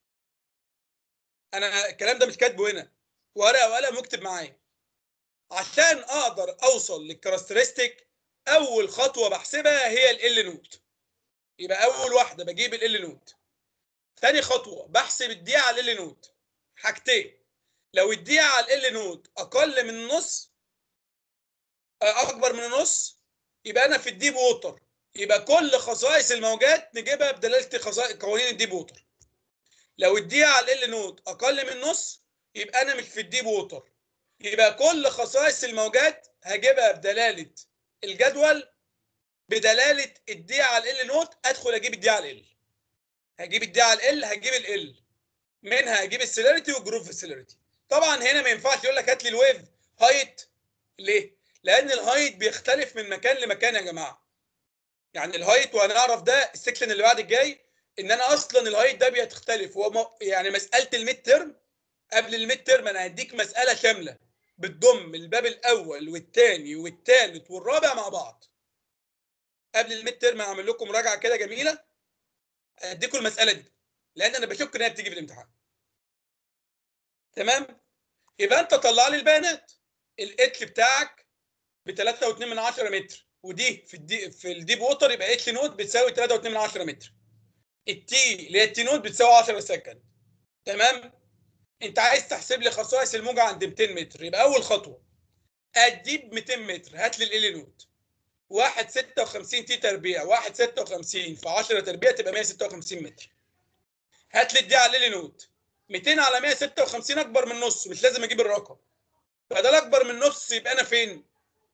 انا الكلام ده مش كاتبه هنا، ورقه وقلم واكتب معايا. عشان اقدر اوصل للكاركترستيك اول خطوه بحسبها هي ال نوت. يبقى اول واحده بجيب ال نوت. ثاني خطوه بحسب الدي على ال نوت. حاجتين، لو الدي على ال نوت اقل من النص اكبر من النص يبقى انا في الديب ووتر، يبقى كل خصائص الموجات نجيبها بدلاله خصائص قوانين الديب ووتر. لو الدي على ال نوت اقل من النص يبقى انا مش في الديب ووتر، يبقى كل خصائص الموجات هجيبها بدلاله الجدول بدلاله الدي على ال نوت. ادخل اجيب الدي على ال، هجيب الدي على ال، هجيب ال منها هجيب السيلاريتي والجروب السيلاريتي. طبعا هنا ما ينفعش يقول لك هات لي الويف هايت. ليه؟ لان الهايت بيختلف من مكان لمكان يا جماعه. يعني الهايت وهنعرف ده السكشن اللي بعد الجاي ان انا اصلا الهايت ده بيختلف. هو يعني مساله الميد ترم قبل الميد ترم انا هديك مساله شامله بتضم الباب الاول والثاني والثالث والرابع مع بعض. قبل الميد ترم هعمل لكم مراجعه كده جميله اديكم المساله دي لان انا بشك انها بتيجي في الامتحان. تمام؟ يبقى انت طلع لي البيانات. الاتش بتاعك ب تلاتة واتنين من عشرة متر، ودي في الدي في الديب ووتر يبقى اتش نوت بتساوي تلاتة واتنين من عشرة متر. التي اللي هي التي نوت بتساوي عشرة سكند. تمام؟ انت عايز تحسب لي خصائص الموجه عند ميتين متر، يبقى اول خطوه اديب ميتين متر هات لي ال نوت. واحد ستة وخمسين تي تربيع، واحد ستة وخمسين في عشرة تربيع تبقى مية ستة وخمسين متر. هات لي الدي على ال نوت. ميتين على مية ستة وخمسين اكبر من نص، مش لازم اجيب الرقم. فده اكبر من نص يبقى انا فين؟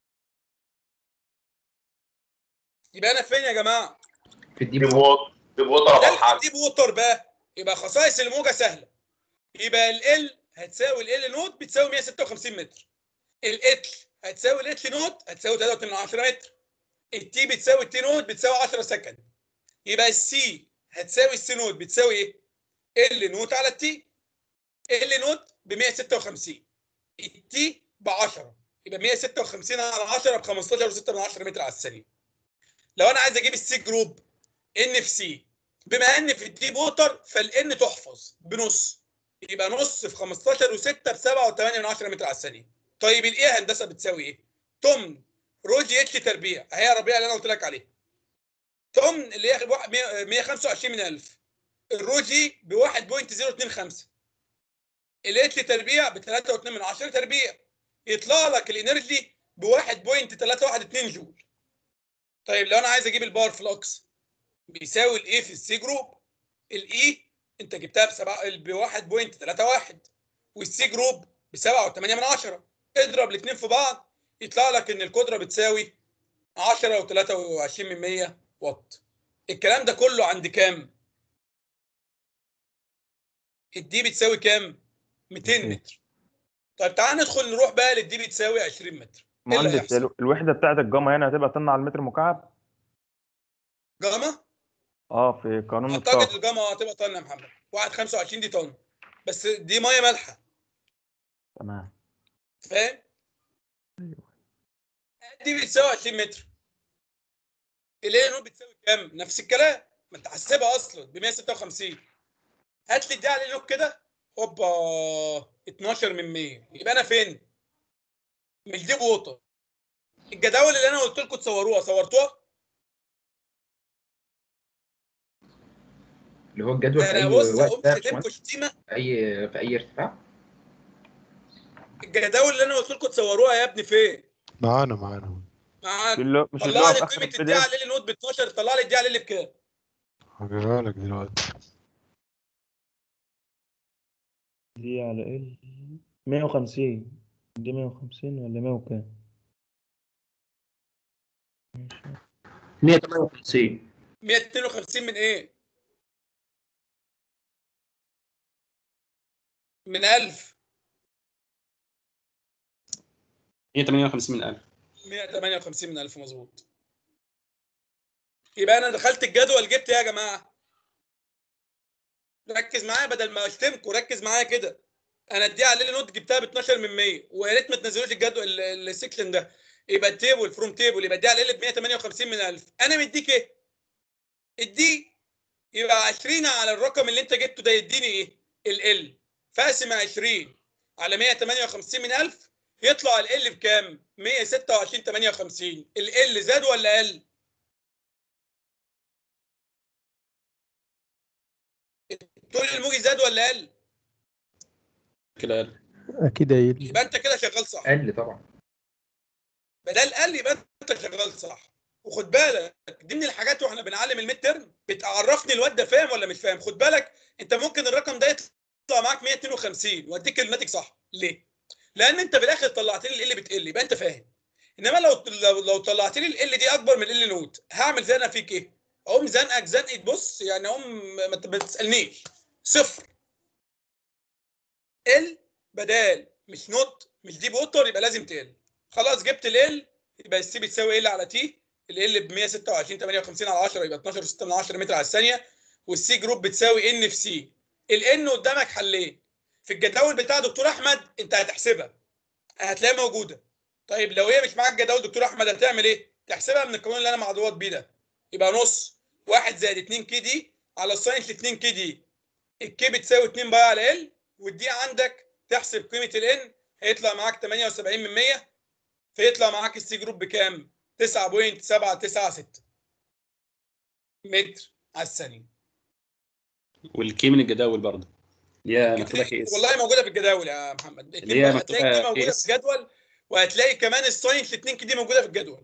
يبقى انا فين يا جماعه؟ في الديب ديب ووتر ديب ووتر يا ده فرحان. الديب ووتر بقى. يبقى خصائص الموجه سهله. يبقى ال ال هتساوي ال نوت بتساوي مية ستة وخمسين متر. الاتش هتساوي الاتش نوت هتساوي تلاتة واتنين من عشرة متر. التي بتساوي التي نوت بتساوي عشرة سكند. يبقى السي هتساوي السي نوت بتساوي ايه؟ ال نوت على التي. ال نوت ب مية ستة وخمسين، التي ب عشرة، يبقى مية ستة وخمسين على عشرة ب خمستاشر فاصلة ستة من عشرة متر على الثانيه. لو انا عايز اجيب السي جروب ان في سي، بما ان في الديب ووتر فالان تحفظ بنص، يبقى نص في خمستاشر وستة ب سبعة وتمانية من عشرة متر على الثانيه. طيب الايه هندسه بتساوي ايه؟ تمن رو جي اتش تربيع، اهي الربيع اللي انا قلت لك عليه. تمن اللي هي مية وخمسة وعشرين من ألف. الرو جي ب واحد فاصلة صفر اتنين خمسة. الاتش تربيع ب تلاتة واتنين من عشرة تربيع. يطلع لك الانرجي ب واحد فاصلة تلاتة واحد اتنين جول. طيب لو انا عايز اجيب الباور فلوكس بيساوي الاي في السي جروب. الاي انت جبتها ب واحد فاصلة تلاتة واحد والسي جروب بسبعة وثمانية من عشرة. اضرب الاثنين في بعض يطلع لك ان القدره بتساوي عشرة وثلاثة وعشرين من مية واط. الكلام ده كله عند كام؟ الدي بتساوي كام؟ مئتين متر. طيب تعال ندخل نروح بقى للدي بتساوي عشرين متر. ايه اللي مهندس هيحصل؟ ال- الوحده بتاعت الجاما هنا هتبقى طن على المتر مكعب. جاما اه في قانون اعتقد الطاقه. الجاما هتبقى طن يا محمد. واحد خمسة وعشرين دي طن، بس دي ميه مالحه. تمام. فاهم؟ دي بتساوي عشرين متر. الايه نوت بتساوي كام؟ نفس الكلام، ما انت حاسبها اصلا ب مية وستة وخمسين. هات لي دي على نوت كده، هوبا اتناشر من مية. يبقى انا فين؟ مش دي بوطه. الجداول اللي انا قلت لكم تصوروها صورتوها؟ اللي هو الجدول في انا اي بص وقت هقوم ده يا شاتمكم باشمهندس؟ شتيمه. في اي في اي ارتفاع. الجداول اللي انا قلت لكم تصوروها يا ابني فين؟ معانا معانا معاك. مش اللي مش اللي طلع هو لي في اخر قيمه البي الدي دي اف. على لي نوت ب اتناشر، طلع لي الدي على لي بكام؟ هجيبها لك دلوقتي. دي على ال مية وخمسين. دي مية وخمسين ولا مية وكام؟ مية وتمانية وخمسين. مية واتنين وخمسين من ايه؟ من ألف. مية وتمانية وخمسين من ألف. مية وتمانية وخمسين من ألف مظبوط. يبقى انا دخلت الجدول جبت ايه يا جماعه؟ ركز معايا بدل ما اشتمكم، ركز معايا كده. انا ادي على لي نوت جبتها ب اتناشر من مية، ويا ريت ما تنزلوش الجدول السكشن ده. يبقى التيبل فروم تيبل يبقى ادي على ال ب مية وتمانية وخمسين من ألف. انا مديك ايه؟ ادي يبقى عشرين على الرقم اللي انت جبته ده يديني ايه؟ ال ال. فاقسم عشرين على مية وتمانية وخمسين من ألف يطلع ال ال بكام؟ مية وستة وعشرين تمانية وخمسين. ال ال زاد ولا قل؟ الطول الموجي زاد ولا قل؟ كده قل. اكيد قايل. يبقى انت كده شغال صح. قل طبعا. بدل قل يبقى انت شغال صح. وخد بالك دي من الحاجات واحنا بنعلم الميد ترم بتعرفني الواد ده فاهم ولا مش فاهم. خد بالك انت ممكن الرقم ده يطلع معاك مية واتنين وخمسين واديك الناتج صح. ليه؟ لان انت في الاخر طلعت لي ال بتقل يبقى انت فاهم. انما لو لو, لو طلعت لي ال دي اكبر من ال نوت هعمل زنقه فيك ايه؟ اقوم زنقك زنقه بص يعني اقوم ما تسالنيش. صفر. ال بدال مش نوت مش دي بوتر يبقى لازم تقل. خلاص جبت ال يبقى السي بتساوي ال على تي. ال ب مية وستة وعشرين تمانية وخمسين على عشرة يبقى اتناشر فاصلة ستة من عشرة متر على الثانيه. والسي جروب بتساوي ان في سي. الان قدامك حلين في الجداول بتاع دكتور احمد انت هتحسبها هتلاقيها موجوده. طيب لو هي مش معاك جداول دكتور احمد هتعمل ايه؟ تحسبها من القانون اللي انا معوض بيه ده. يبقى نص واحد زائد اتنين كي دي على الساين اتنين كي دي. الكي بتساوي اتنين باي على ال والدي عندك تحسب قيمه الان هيطلع معاك تمانية وسبعين من مية. فيطلع معاك السي جروب بكام؟ تسعة فاصلة سبعة تسعة ستة متر على الثانيه. والكي من الجداول برضه اللي هي مكتوبه كي اس. والله موجوده في الجداول يا محمد. اللي هي هتلاقي الكي مكتوبه كي موجوده اس. في الجدول وهتلاقي كمان الساين اتنين كي دي موجوده في الجدول.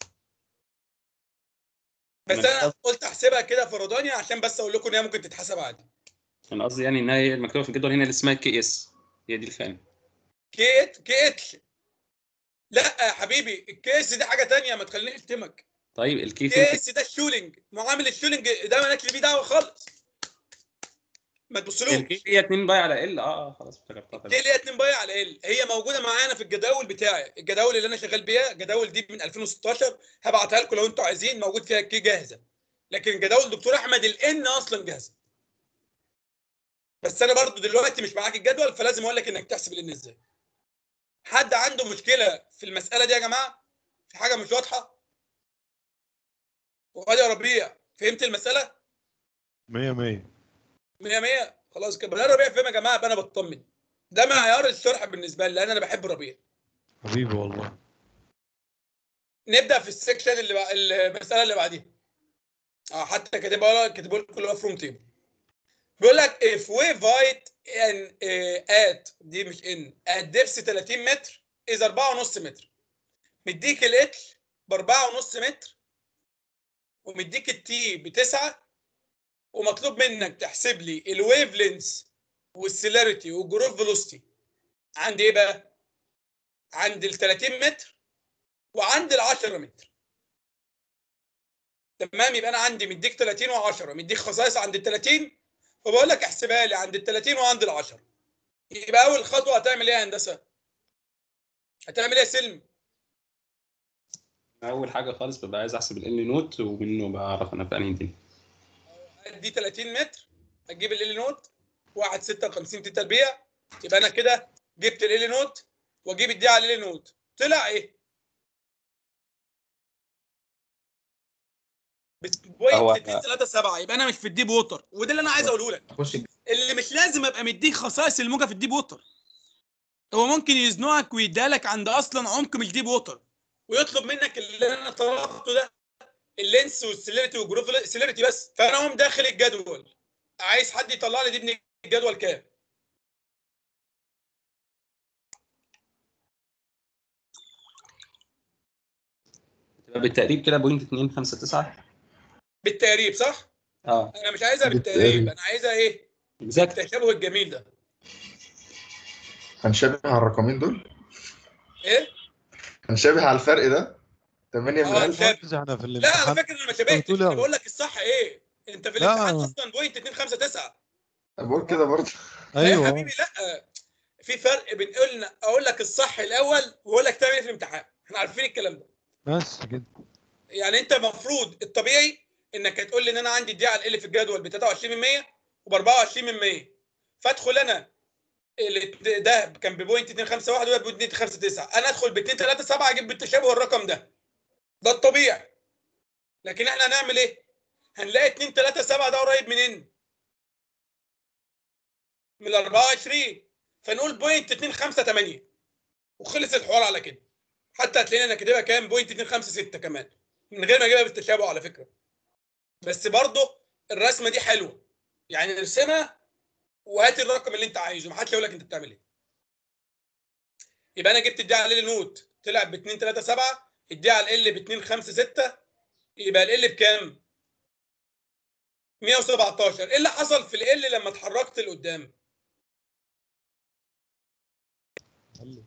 بس انا قلت احسبها كده فرداني عشان بس اقول لكم ان هي ممكن تتحسب عادي. انا قصدي يعني ان هي المكتوبه في الجدول هنا اللي اسمها كي اس هي دي الفعل. كي كي اتش. لا يا حبيبي الكي اس دي حاجه ثانيه ما تخلينيش اشتمك. طيب الكي كي اس ده الشولينج معامل الشولينج ده مالكش بيه دعوه خالص. ما تبصلوش. الكي هي اتنين باي على ال اه اه خلاص افتكرتها. الكي اللي هي اتنين باي على ال هي موجوده معانا في الجداول بتاعي. الجداول اللي انا شغال بيها الجداول دي من ألفين وستاشر هبعتها لكم لو انتوا عايزين موجود فيها الكي جاهزه. لكن جداول دكتور احمد الان اصلا جاهزه. بس انا برضو دلوقتي مش معاك الجدول فلازم اقول لك انك تحسب الان ازاي. حد عنده مشكله في المساله دي يا جماعه؟ في حاجه مش واضحه؟ وقال يا ربيع فهمت المساله؟ مية مية. مية مية. خلاص كده بدل ربيع فهم يا جماعه يبقى انا بطمن. ده معيار الشرح بالنسبه لي لان انا بحب ربيع. حبيبي والله. نبدا في السكشن اللي بع... المساله اللي بعديها. اه حتى كاتبها كاتبها لكم اللي هو فروم تيبل. بيقول لك if we fight in uh, at دي مش ان at depth تلاتين متر is أربعة ونص متر. مديك الاتش ب أربعة ونص متر ومديك التي بتسعة ومطلوب منك تحسب لي الويف لينث والسيلاريتي والجروف فيلوسيتي عندي ايه بقى؟ عند ال ثلاثين متر وعند ال عشرة متر. تمام، يبقى انا عندي مديك ثلاثين و10، مديك خصائص عند ال ثلاثين، فبقول لك احسبها لي عند ال ثلاثين وعند ال عشرة. يبقى اول خطوه هتعمل ايه يا هندسه؟ هتعمل ايه يا سلمي؟ اول حاجه خالص ببقى عايز احسب ال نوت، ومنه بعرف انا في انهي دي. دي ثلاثين متر، هتجيب ال نوت واحد فاصلة ستة وخمسين تي تربيع، يبقى انا كده جبت ال نوت واجيب الدي على ال نوت، طلع ايه؟ هو- بوينت اتنين تلاتة سبعة. يبقى انا مش في الديب ووتر، وده اللي انا عايز اقوله لك. خش اللي مش لازم ابقى مديك خصائص الموجه في الديب ووتر، هو ممكن يزنقك ويدالك عند اصلا عمق مش ديب ووتر، ويطلب منك اللي انا طلبته ده، اللينس والسيليريتي والجروف سيليريتي بس. فانا اقوم داخل الجدول، عايز حد يطلع لي دي من الجدول كام؟ تبقى بالتقريب كده بوينت اتنين خمسة تسعة. بالتقريب صح؟ اه انا مش عايزها بالتقريب، بالتقريب. انا عايزها ايه؟ اكزاكت. التشابه الجميل ده. هنشابه على الرقمين دول، ايه؟ هنشابه على الفرق ده ثمانية من اه ألف. نشابه. باشمهندس احنا في لا على الامتحان فكره انا ما شابهتش، بتقول انا إيه؟ بقول لك الصح ايه؟ انت في لا. الامتحان اصلا بوينت اتنين خمسة تسعة. بقول كده برضه. لا يا ايوه حبيبي لا، في فرق بين قلنا اقول لك الصح الاول واقول لك تعمل ايه في الامتحان، احنا عارفين الكلام ده. بس كده. يعني انت المفروض الطبيعي انك هتقول لي ان انا عندي دي على ال في الجدول ب تلاتة وعشرين من مية وب اربعة وعشرين من مية، فادخل انا ال- ده كان ببوينت اتنين خمسة واحد وده بوينت اتنين خمسة تسعة، انا ادخل ب اتنين تلاتة سبعة اجيب بالتشابه الرقم ده، ده الطبيعي. لكن احنا هنعمل ايه؟ هنلاقي اتنين تلاتة سبعة ده قريب منين؟ من ال اربعة وعشرين، فنقول بوينت اتنين خمسة تمانية وخلص الحوار على كده. حتى هتلاقينا انا كاتبها كام؟ بوينت اتنين خمسة ستة كمان، من غير ما اجيبها بالتشابه على فكره. بس برضه الرسمه دي حلوه، يعني ارسمها وهات الرقم اللي انت عايزه، محدش يقول لك انت بتعمل ايه. يبقى انا جبت الدي على ال نوت طلع ب اتنين تلاتة سبعة، الدي على ال ب اتنين خمسة ستة، يبقى ال بكام؟ مية وسبعتاشر. ايه اللي حصل في ال لما اتحركت لقدام؟ قلت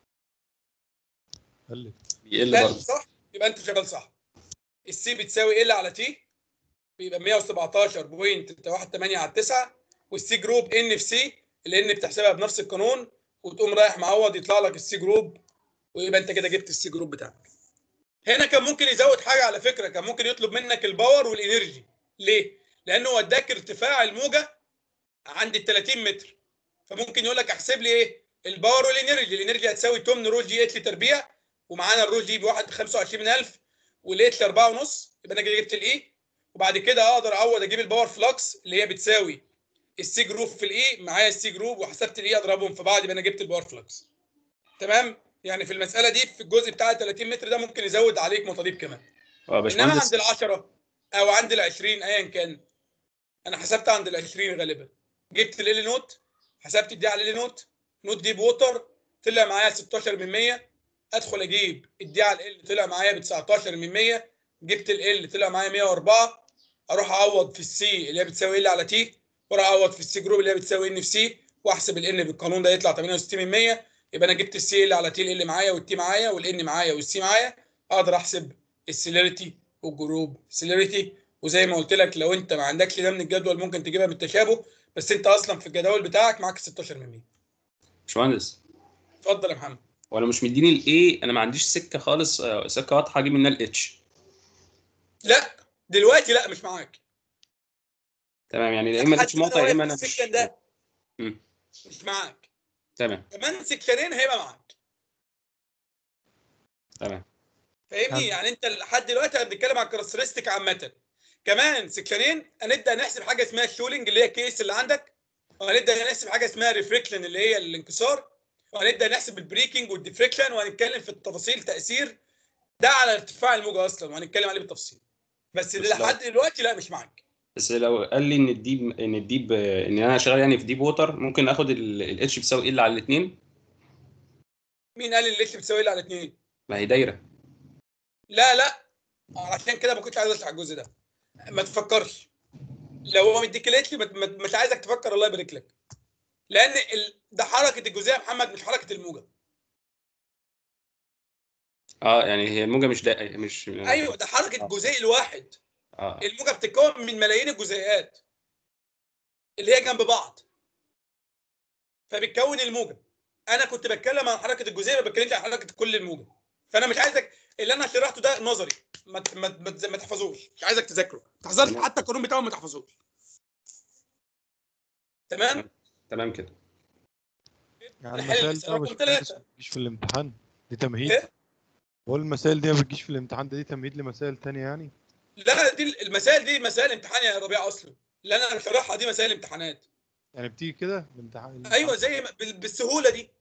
قلت بيقل لا برضه. صح، يبقى انت شغال صح. السي بتساوي ال على تي، بيبقى مية وسبعتاشر بوينت واحد تمانية على تسعة، والسي جروب ان في سي، الان بتحسبها بنفس القانون وتقوم رايح معوض يطلع لك السي جروب، ويبقى انت كده جبت السي جروب بتاعك. هنا كان ممكن يزود حاجه على فكره، كان ممكن يطلب منك الباور والانرجي. ليه؟ لانه وداك ارتفاع الموجه عند ال ثلاثين متر، فممكن يقول لك احسب لي ايه؟ الباور والانرجي. الانرجي هتساوي تمن رو جي اتش تربيع، ومعانا الرو جي ب خمسة وعشرين من ألف، والاتش اربعة ونص، يبقى انا كده جبت الاي. وبعد كده اقدر اعوض اجيب الباور فلكس اللي هي بتساوي السي جروب في الاي، معايا السي جروب وحسبت الاي اضربهم في بعض، يبقى انا جبت الباور فلكس. تمام؟ يعني في المساله دي في الجزء بتاع ال ثلاثين متر ده ممكن يزود عليك مطالب كمان. اه يا انما باشمهندس. عند ال عشرة او عند ال عشرين ايا كان، انا حسبت عند ال عشرين غالبا، جبت ال نوت، حسبت الدي على ال نوت، نوت ديب ووتر طلع معايا ستاشر من مية، ادخل اجيب الدي على ال طلع معايا ب تسعتاشر من مية، جبت ال طلع معايا مية واربعة، اروح اعوض في السي اللي هي بتساوي ال على تي، واروح اعوض في السي جروب اللي هي بتساوي ان في سي، واحسب الان بالقانون ده يطلع تمانية وستين من مية، يبقى انا جبت السي ال على تي، ال معايا والتي معايا والان معايا والسي معايا، اقدر احسب السيليريتي والجروب سيليريتي. وزي ما قلت لك لو انت ما عندكش ده من الجدول ممكن تجيبها بالتشابه، بس انت اصلا في الجداول بتاعك معاك ستاشر من مية. باشمهندس اتفضل يا محمد. وانا مش مديني الاي، انا ما عنديش سكه خالص، آه، سكه واضحه اجيب منها الاتش. لا دلوقتي لا مش معاك. تمام، يعني يا اما الاتش حتى موطى انا يا اما واقف انا في مش. السكشن ده مم. مش معاك. تمام كمان سكشنين هيبقى معاك. تمام. فاهمني؟ يعني انت لحد دلوقتي احنا بنتكلم على الكاركترستيك عامه، كمان سكشنين هنبدا نحسب حاجه اسمها الشولينج اللي هي كيس اللي عندك، وهنبدا نحسب حاجه اسمها ريفريكشن اللي هي الانكسار، وهنبدا نحسب البريكنج والديفريكشن، وهنتكلم في التفاصيل تاثير ده على ارتفاع الموجه اصلا، وهنتكلم عليه بالتفصيل. بس بس لو- لحد دلوقتي لا مش معاك. بس لو قال لي ان الديب ان الديب آه، ان انا شغال يعني في ديب ووتر، ممكن اخد الاتش بتساوي ال على الاثنين. مين قال اللي بتساوي لي على اتنين؟ ما هي دايره. لا لا، عشان كده ما كنتش عايز اشرح الجزء ده. ما تفكرش، لو هو مديك الاتش مش عايزك تفكر، الله يبارك لك. لان ال... ده حركه الجزيئه يا محمد مش حركه الموجه. اه يعني هي الموجه مش دا... مش ايوه ده حركه الجزيء الواحد. اه الموجه بتتكون من ملايين الجزيئات اللي هي جنب بعض، فبتكون الموجه. انا كنت بتكلم عن حركه الجزيئه، ما بتكلمش عن حركه كل الموجه. فانا مش عايزك اللي انا شرحته ده نظري، ما ما ما, ما تحفظوش، مش عايزك تذاكره، ما تحذرش حتى القانون بتاعه ما تحفظوش. تمام تمام كده. يعني نحل المسائل مسألة دي رقم مش ثلاثة. ما بتجيش في الامتحان، دي تمهيد. ايه؟ بقول المسائل دي ما بتجيش في الامتحان، ده دي تمهيد لمسائل تانية يعني. لا دي المسائل دي مسائل امتحان يا ربيع اصلا، اللي انا بشرحها دي مسائل امتحانات. يعني بتيجي كده الامتحان. ايوه زي ما- بال- بالسهوله دي.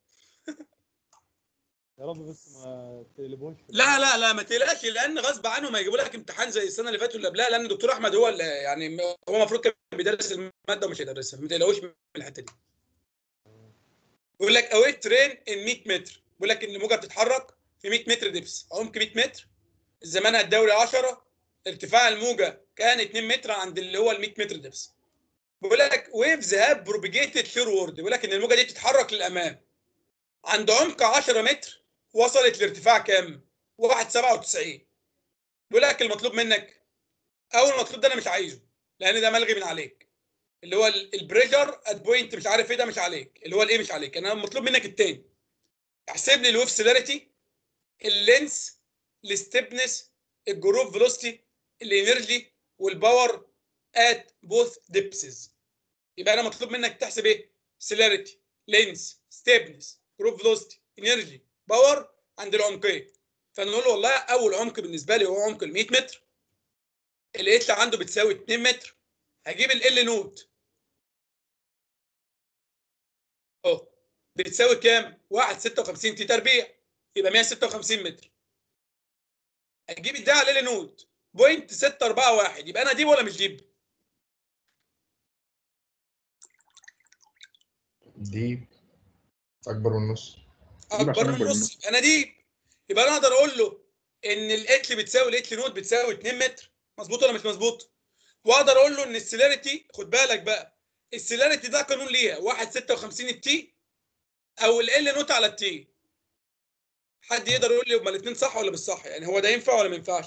يا رب بس ما تقلبوش. لا لا لا ما تقلقش، لان غصب عنهم هيجيبوا لك امتحان زي السنه اللي فاتت واللي قبلها، لان الدكتور احمد هو اللي يعني هو المفروض كان بيدرس الماده ومش هيدرسها، ما تقلقوش من الحته دي. بيقول لك اويت ترين ان مية متر، بيقول لك ان الموجه بتتحرك في مية متر دبس، عمق مية متر، زمانها الدوري عشرة، ارتفاع الموجه كان اتنين متر عند اللي هو ال مية متر دبس. بيقول لك ويفز هاب بروبيجيتد شورورد، بيقول لك ان الموجه دي بتتحرك للامام عند عمق عشرة متر، وصلت لارتفاع كام؟ واحد فاصلة سبعة وتسعين. بيقول لك المطلوب منك، اول المطلوب ده انا مش عايزه لان ده ملغي من عليك، اللي هو البريشر ات بوينت مش عارف ايه، ده مش عليك، اللي هو الايه مش عليك. انا المطلوب منك التاني، احسب لي الويف سيلاريتي، اللينس، الستيبنس، الجروف فيلوسيتي، الانرجي والباور ات بوث ديبسز. يبقى انا مطلوب منك تحسب ايه؟ سيلاريتي، لينس، ستيبنس، جروف فيلوسيتي، انرجي، باور عند العمقين. فنقول له والله اول عمق بالنسبه لي هو عمق ال مية متر، الاتش عنده بتساوي اتنين متر، هجيب ال نوت اهو بتساوي كام؟ واحد فاصلة ستة وخمسين تي تربيع، يبقى مية وستة وخمسين متر. هجيب الدي على ال نوت بوينت ستة أربعة واحد، يبقى انا ديب ولا مش ديب؟ دي اكبر من النص. اكبر من النص، يبقى انا ديب. يبقى انا اقدر اقول له ان الاتش بتساوي الاتش نوت بتساوي اتنين متر، مظبوط ولا مش مظبوط؟ واقدر اقول له ان السيلاريتي، خد بالك بقى، السيلاريتي ده قانون ليها واحد فاصلة ستة وخمسين التي او ال نوت على التي. حد يقدر يقول لي هما الاثنين صح ولا مش صح؟ يعني هو ده ينفع ولا ما ينفعش؟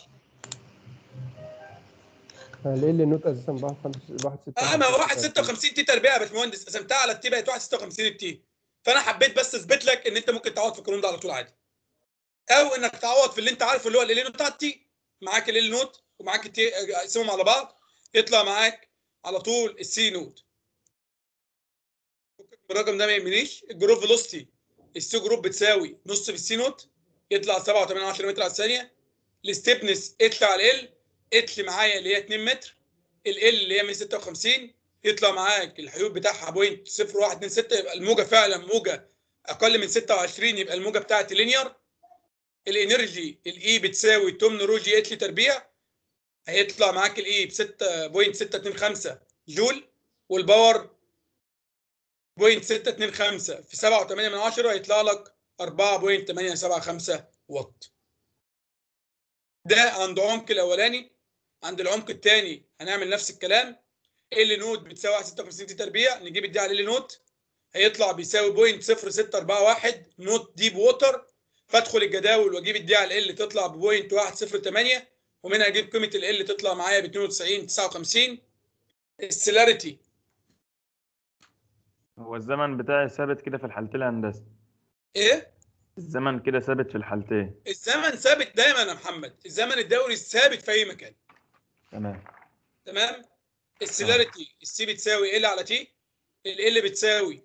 ليه اللي نوت اساسا ب واحد فاصلة ستة؟ اه ما واحد فاصلة ستة وخمسين تي تربيع يا باشمهندس، قسمتها على التي بقت واحد فاصلة ستة وخمسين التي. فانا حبيت بس اثبت لك ان انت ممكن تعوض في القانون ده على طول عادي، او انك تعوض في اللي انت عارفه اللي هو ال نوت بتاع التي. معاك ال نوت ومعاك التي، اقسمهم على بعض يطلع معاك على طول السي نوت. الرقم ده ما يهمنيش. الجروب فيلوسيتي السي جروب بتساوي نص في السي نوت، يطلع سبعة وثمانية من عشرة متر على الثانيه. الستيبنس اتش على ال، اتش معايا اللي هي اتنين متر، ال ال اللي هي مية وستة وخمسين، يطلع معاك الحيود بتاعها بوينت صفر واحد اتنين ستة، يبقى الموجه فعلا موجه اقل من ستة وعشرين، يبقى الموجه بتاعتي لينير. الانرجي الاي بتساوي تمن رو جي اتش تربيع، هيطلع معاك الاي ب ستة فاصلة ستة اتنين خمسة جول، والباور صفر فاصلة ستة اتنين خمسة في سبعة وثمانية من عشرة هيطلع لك أربعة فاصلة ثمانية سبعة خمسة واط. ده عند عمق الاولاني. عند العمق الثاني هنعمل نفس الكلام، ال نوت بتساوي واحد فاصلة ستة وخمسين تي تربيع، نجيب الدي على ال نوت هيطلع بيساوي بوينت صفر ستة أربعة واحد نوت ديب ووتر. فادخل الجداول واجيب الدي على ال تطلع بوينت واحد صفر ثمانية، ومنها اجيب قيمه ال ال تطلع معايا ب اتنين وتسعين تسعة وخمسين. السيلاريتي هو الزمن بتاعي ثابت كده في الحالتين الهندسة؟ ايه؟ الزمن كده ثابت في الحالتين؟ الزمن ثابت دايما يا محمد، الزمن الدوري ثابت في اي مكان. تمام تمام. السيلاريتي السي بتساوي ال على تي، ال ال بتساوي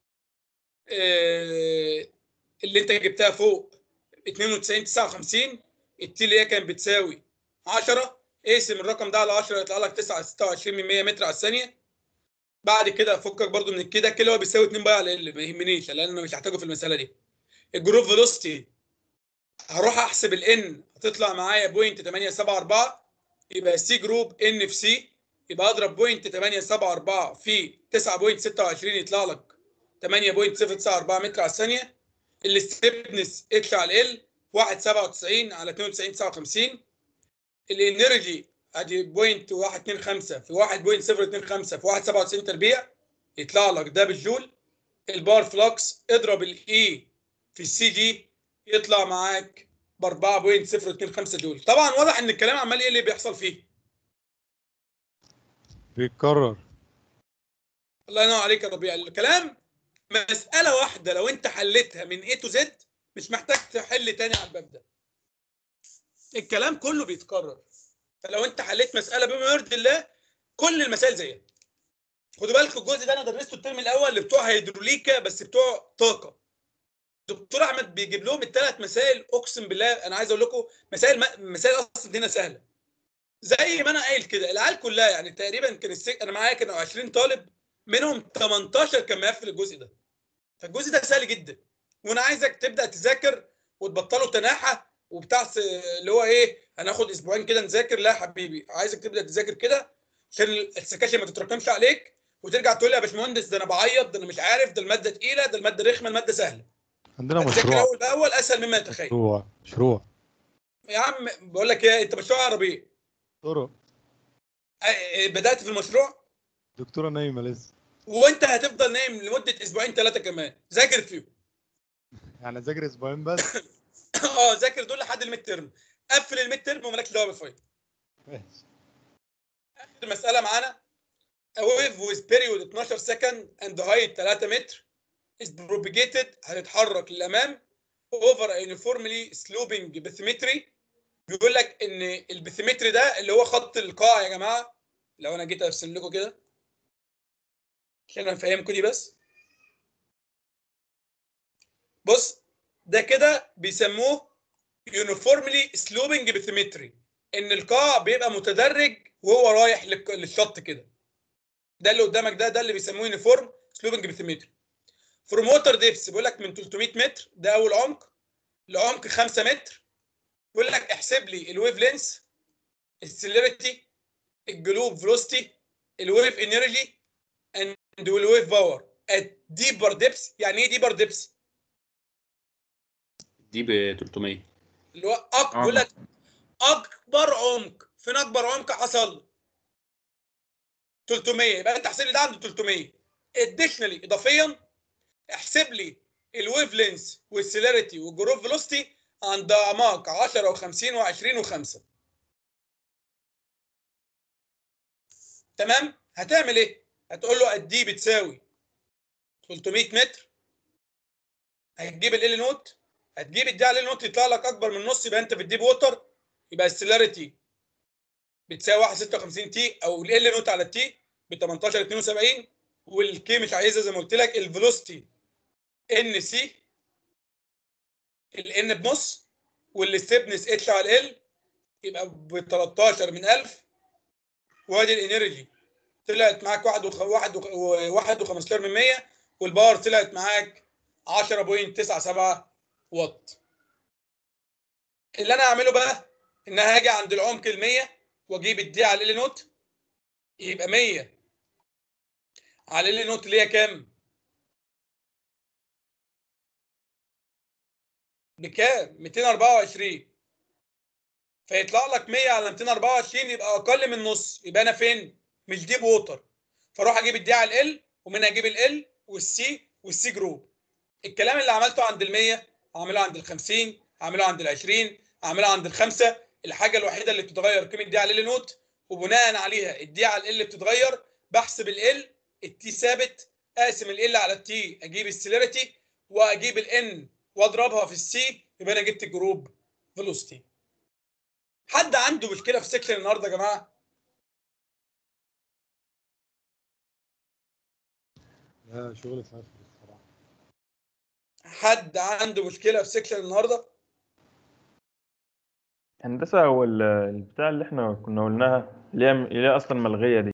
آه اللي انت جبتها فوق اتنين وتسعين تسعة وخمسين، التي اللي هي كانت بتساوي عشرة، اقسم الرقم ده على عشرة يطلع لك تسعة فاصلة ستة وعشرين من مية متر على الثانيه. بعد كده افكك برضو من كده، كده هو بيساوي اتنين باي على ال، ما يهمنيش لان انا مش هحتاجه في المساله دي. الجروب فيلوسيتي هروح احسب الان هتطلع معايا بوينت تمانية سبعة أربعة، يبقى سي جروب ان في سي، يبقى اضرب بوينت تمانية سبعة أربعة في تسعة فاصلة ستة وعشرين يطلع لك تمانية فاصلة صفر تسعة أربعة متر على الثانيه. الستيبنس اتش على ال واحد فاصلة سبعة وتسعين على اتنين وتسعين تسعة وخمسين. الانرجي ادي بوينت واحد اتنين خمسة في واحد فاصلة صفر اتنين خمسة في واحد فاصلة سبعة وتسعين تربيع، يطلع لك ده بالجول. الباور فلوكس اضرب الاي في السي دي يطلع معاك ب أربعة فاصلة صفر اتنين خمسة جول. طبعا واضح ان الكلام عمال ايه اللي بيحصل فيه. بيتكرر. الله ينور عليك يا ربيع. الكلام مساله واحده لو انت حلتها من A to Z مش محتاج تحل تاني على الباب ده. الكلام كله بيتكرر. فلو انت حليت مساله بما يرضي الله كل المسائل زيها. خدوا بالكم الجزء ده انا درسته الترم الاول اللي بتوع هيدروليكا بس بتوع طاقه. دكتور احمد بيجيب لهم الثلاث مسائل اقسم بالله انا عايز اقول لكم مسائل مسائل اصلا هنا سهله. زي ما انا قايل كده العيال كلها يعني تقريبا كان السك... انا معايا كانوا عشرين طالب منهم تمنتاشر كان مقفل الجزء ده. فالجزء ده سهل جدا وانا عايزك تبدا تذاكر وتبطلوا تناحه وبتاع اللي هو ايه هناخد اسبوعين كده نذاكر. لا يا حبيبي عايزك تبدا تذاكر كده عشان السكاشن ما تتراكمش عليك وترجع تقول لي يا باشمهندس ده انا بعيط ده انا مش عارف ده الماده تقيله ده الماده رخمه الماده سهله. عندنا هتذاكر مشروع اول باول اسهل مما تتخيل. مشروع مشروع يا عم بقول لك ايه انت مشروع عربي طرق. بدات في المشروع دكتوره نايمه لسه وانت هتفضل نايم لمده اسبوعين ثلاثه كمان. ذاكر فيهم. يعني اذاكر اسبوعين بس. اه ذاكر دول لحد الميد ترم. قفل الميد ترم ومالكش دعوه بالفاينل. ماشي. اخر مساله معانا a wave with period اتناشر second and height ثلاثة متر is propagated هتتحرك للامام over a uniformly sloping bathymetry. بيقول لك ان البثيمتري ده اللي هو خط القاع يا جماعه. لو انا جيت ارسم لكم كده عشان افهمكم دي بس. بص ده كده بيسموه uniformly sloping bathymetry ان القاع بيبقى متدرج وهو رايح للشط كده. ده اللي قدامك ده ده اللي بيسموه uniform sloping bathymetry. from water depths بيقول لك من ثلاثمية متر ده اول عمق لعمق خمسة متر. بيقول لك احسب لي الويف لينس السيليريتي الجلوب فيلوسيتي الويف انرجي اند والويف باور ات ديبر ديبس. يعني ايه ديبر ديبس؟ دي ب تلتمية اللي هو أك... بيقول لك اكبر عمق. فين اكبر عمق حصل؟ تلتمية. يبقى انت احسب لي ده عنده تلتمية. اديشنالي اضافيا احسب لي الويف لينس والسيليريتي والجروب فيلوسيتي عند اعماق عشرة و50 و20 و5. تمام؟ هتعمل ايه؟ هتقول له الدي بتساوي تلتمية متر. هتجيب ال نوت هتجيب الدي على ال نوت يطلع لك اكبر من نص يبقى انت في الديب ووتر. يبقى السيلاريتي بتساوي واحد فاصلة ستة وخمسين تي او ال نوت على التي ب تمنتاشر فاصلة اتنين وسبعين والكي مش عايزها زي ما قلت لك. الفيلوسيتي ان سي الان بنص والستبنس اتش على ال يبقى ب تلتاشر من ألف. وادي الانرجي طلعت معاك واحد واحد وخمستاشر من مية والباور طلعت معاك عشرة فاصلة تسعة سبعة واط. اللي انا هعمله بقى ان انا هاجي عند العمق ال مية واجيب الدي على ال نوت يبقى مية على ال نوت اللي هي كام؟ بكام؟ ميتين واربعة وعشرين. فيطلع لك مية على ميتين واربعة وعشرين يبقى اقل من نص. يبقى انا فين؟ مش ديب ووتر. فاروح اجيب الدي على ال ومنها اجيب ال والسي والسي جروب. الكلام اللي عملته عند ال مية اعمله عند ال خمسين اعمله عند ال عشرين اعمله عند الخمسة. الحاجه الوحيده اللي بتتغير قيمه دي على ال نوت وبناء عليها الدي على ال بتتغير. بحسب ال التي ثابت اقسم ال على التي اجيب السيليريتي واجيب الان واضربها في السي يبقى انا جبت الجروب فيلوسيتي. حد عنده مشكله في سكشن النهارده يا جماعه؟ لا شغل فاشل الصراحه. حد عنده مشكله في سكشن النهارده؟ هندسة هو ال- البتاع اللي احنا كنا قلناها اللي هي اللي هي اصلا ملغية دي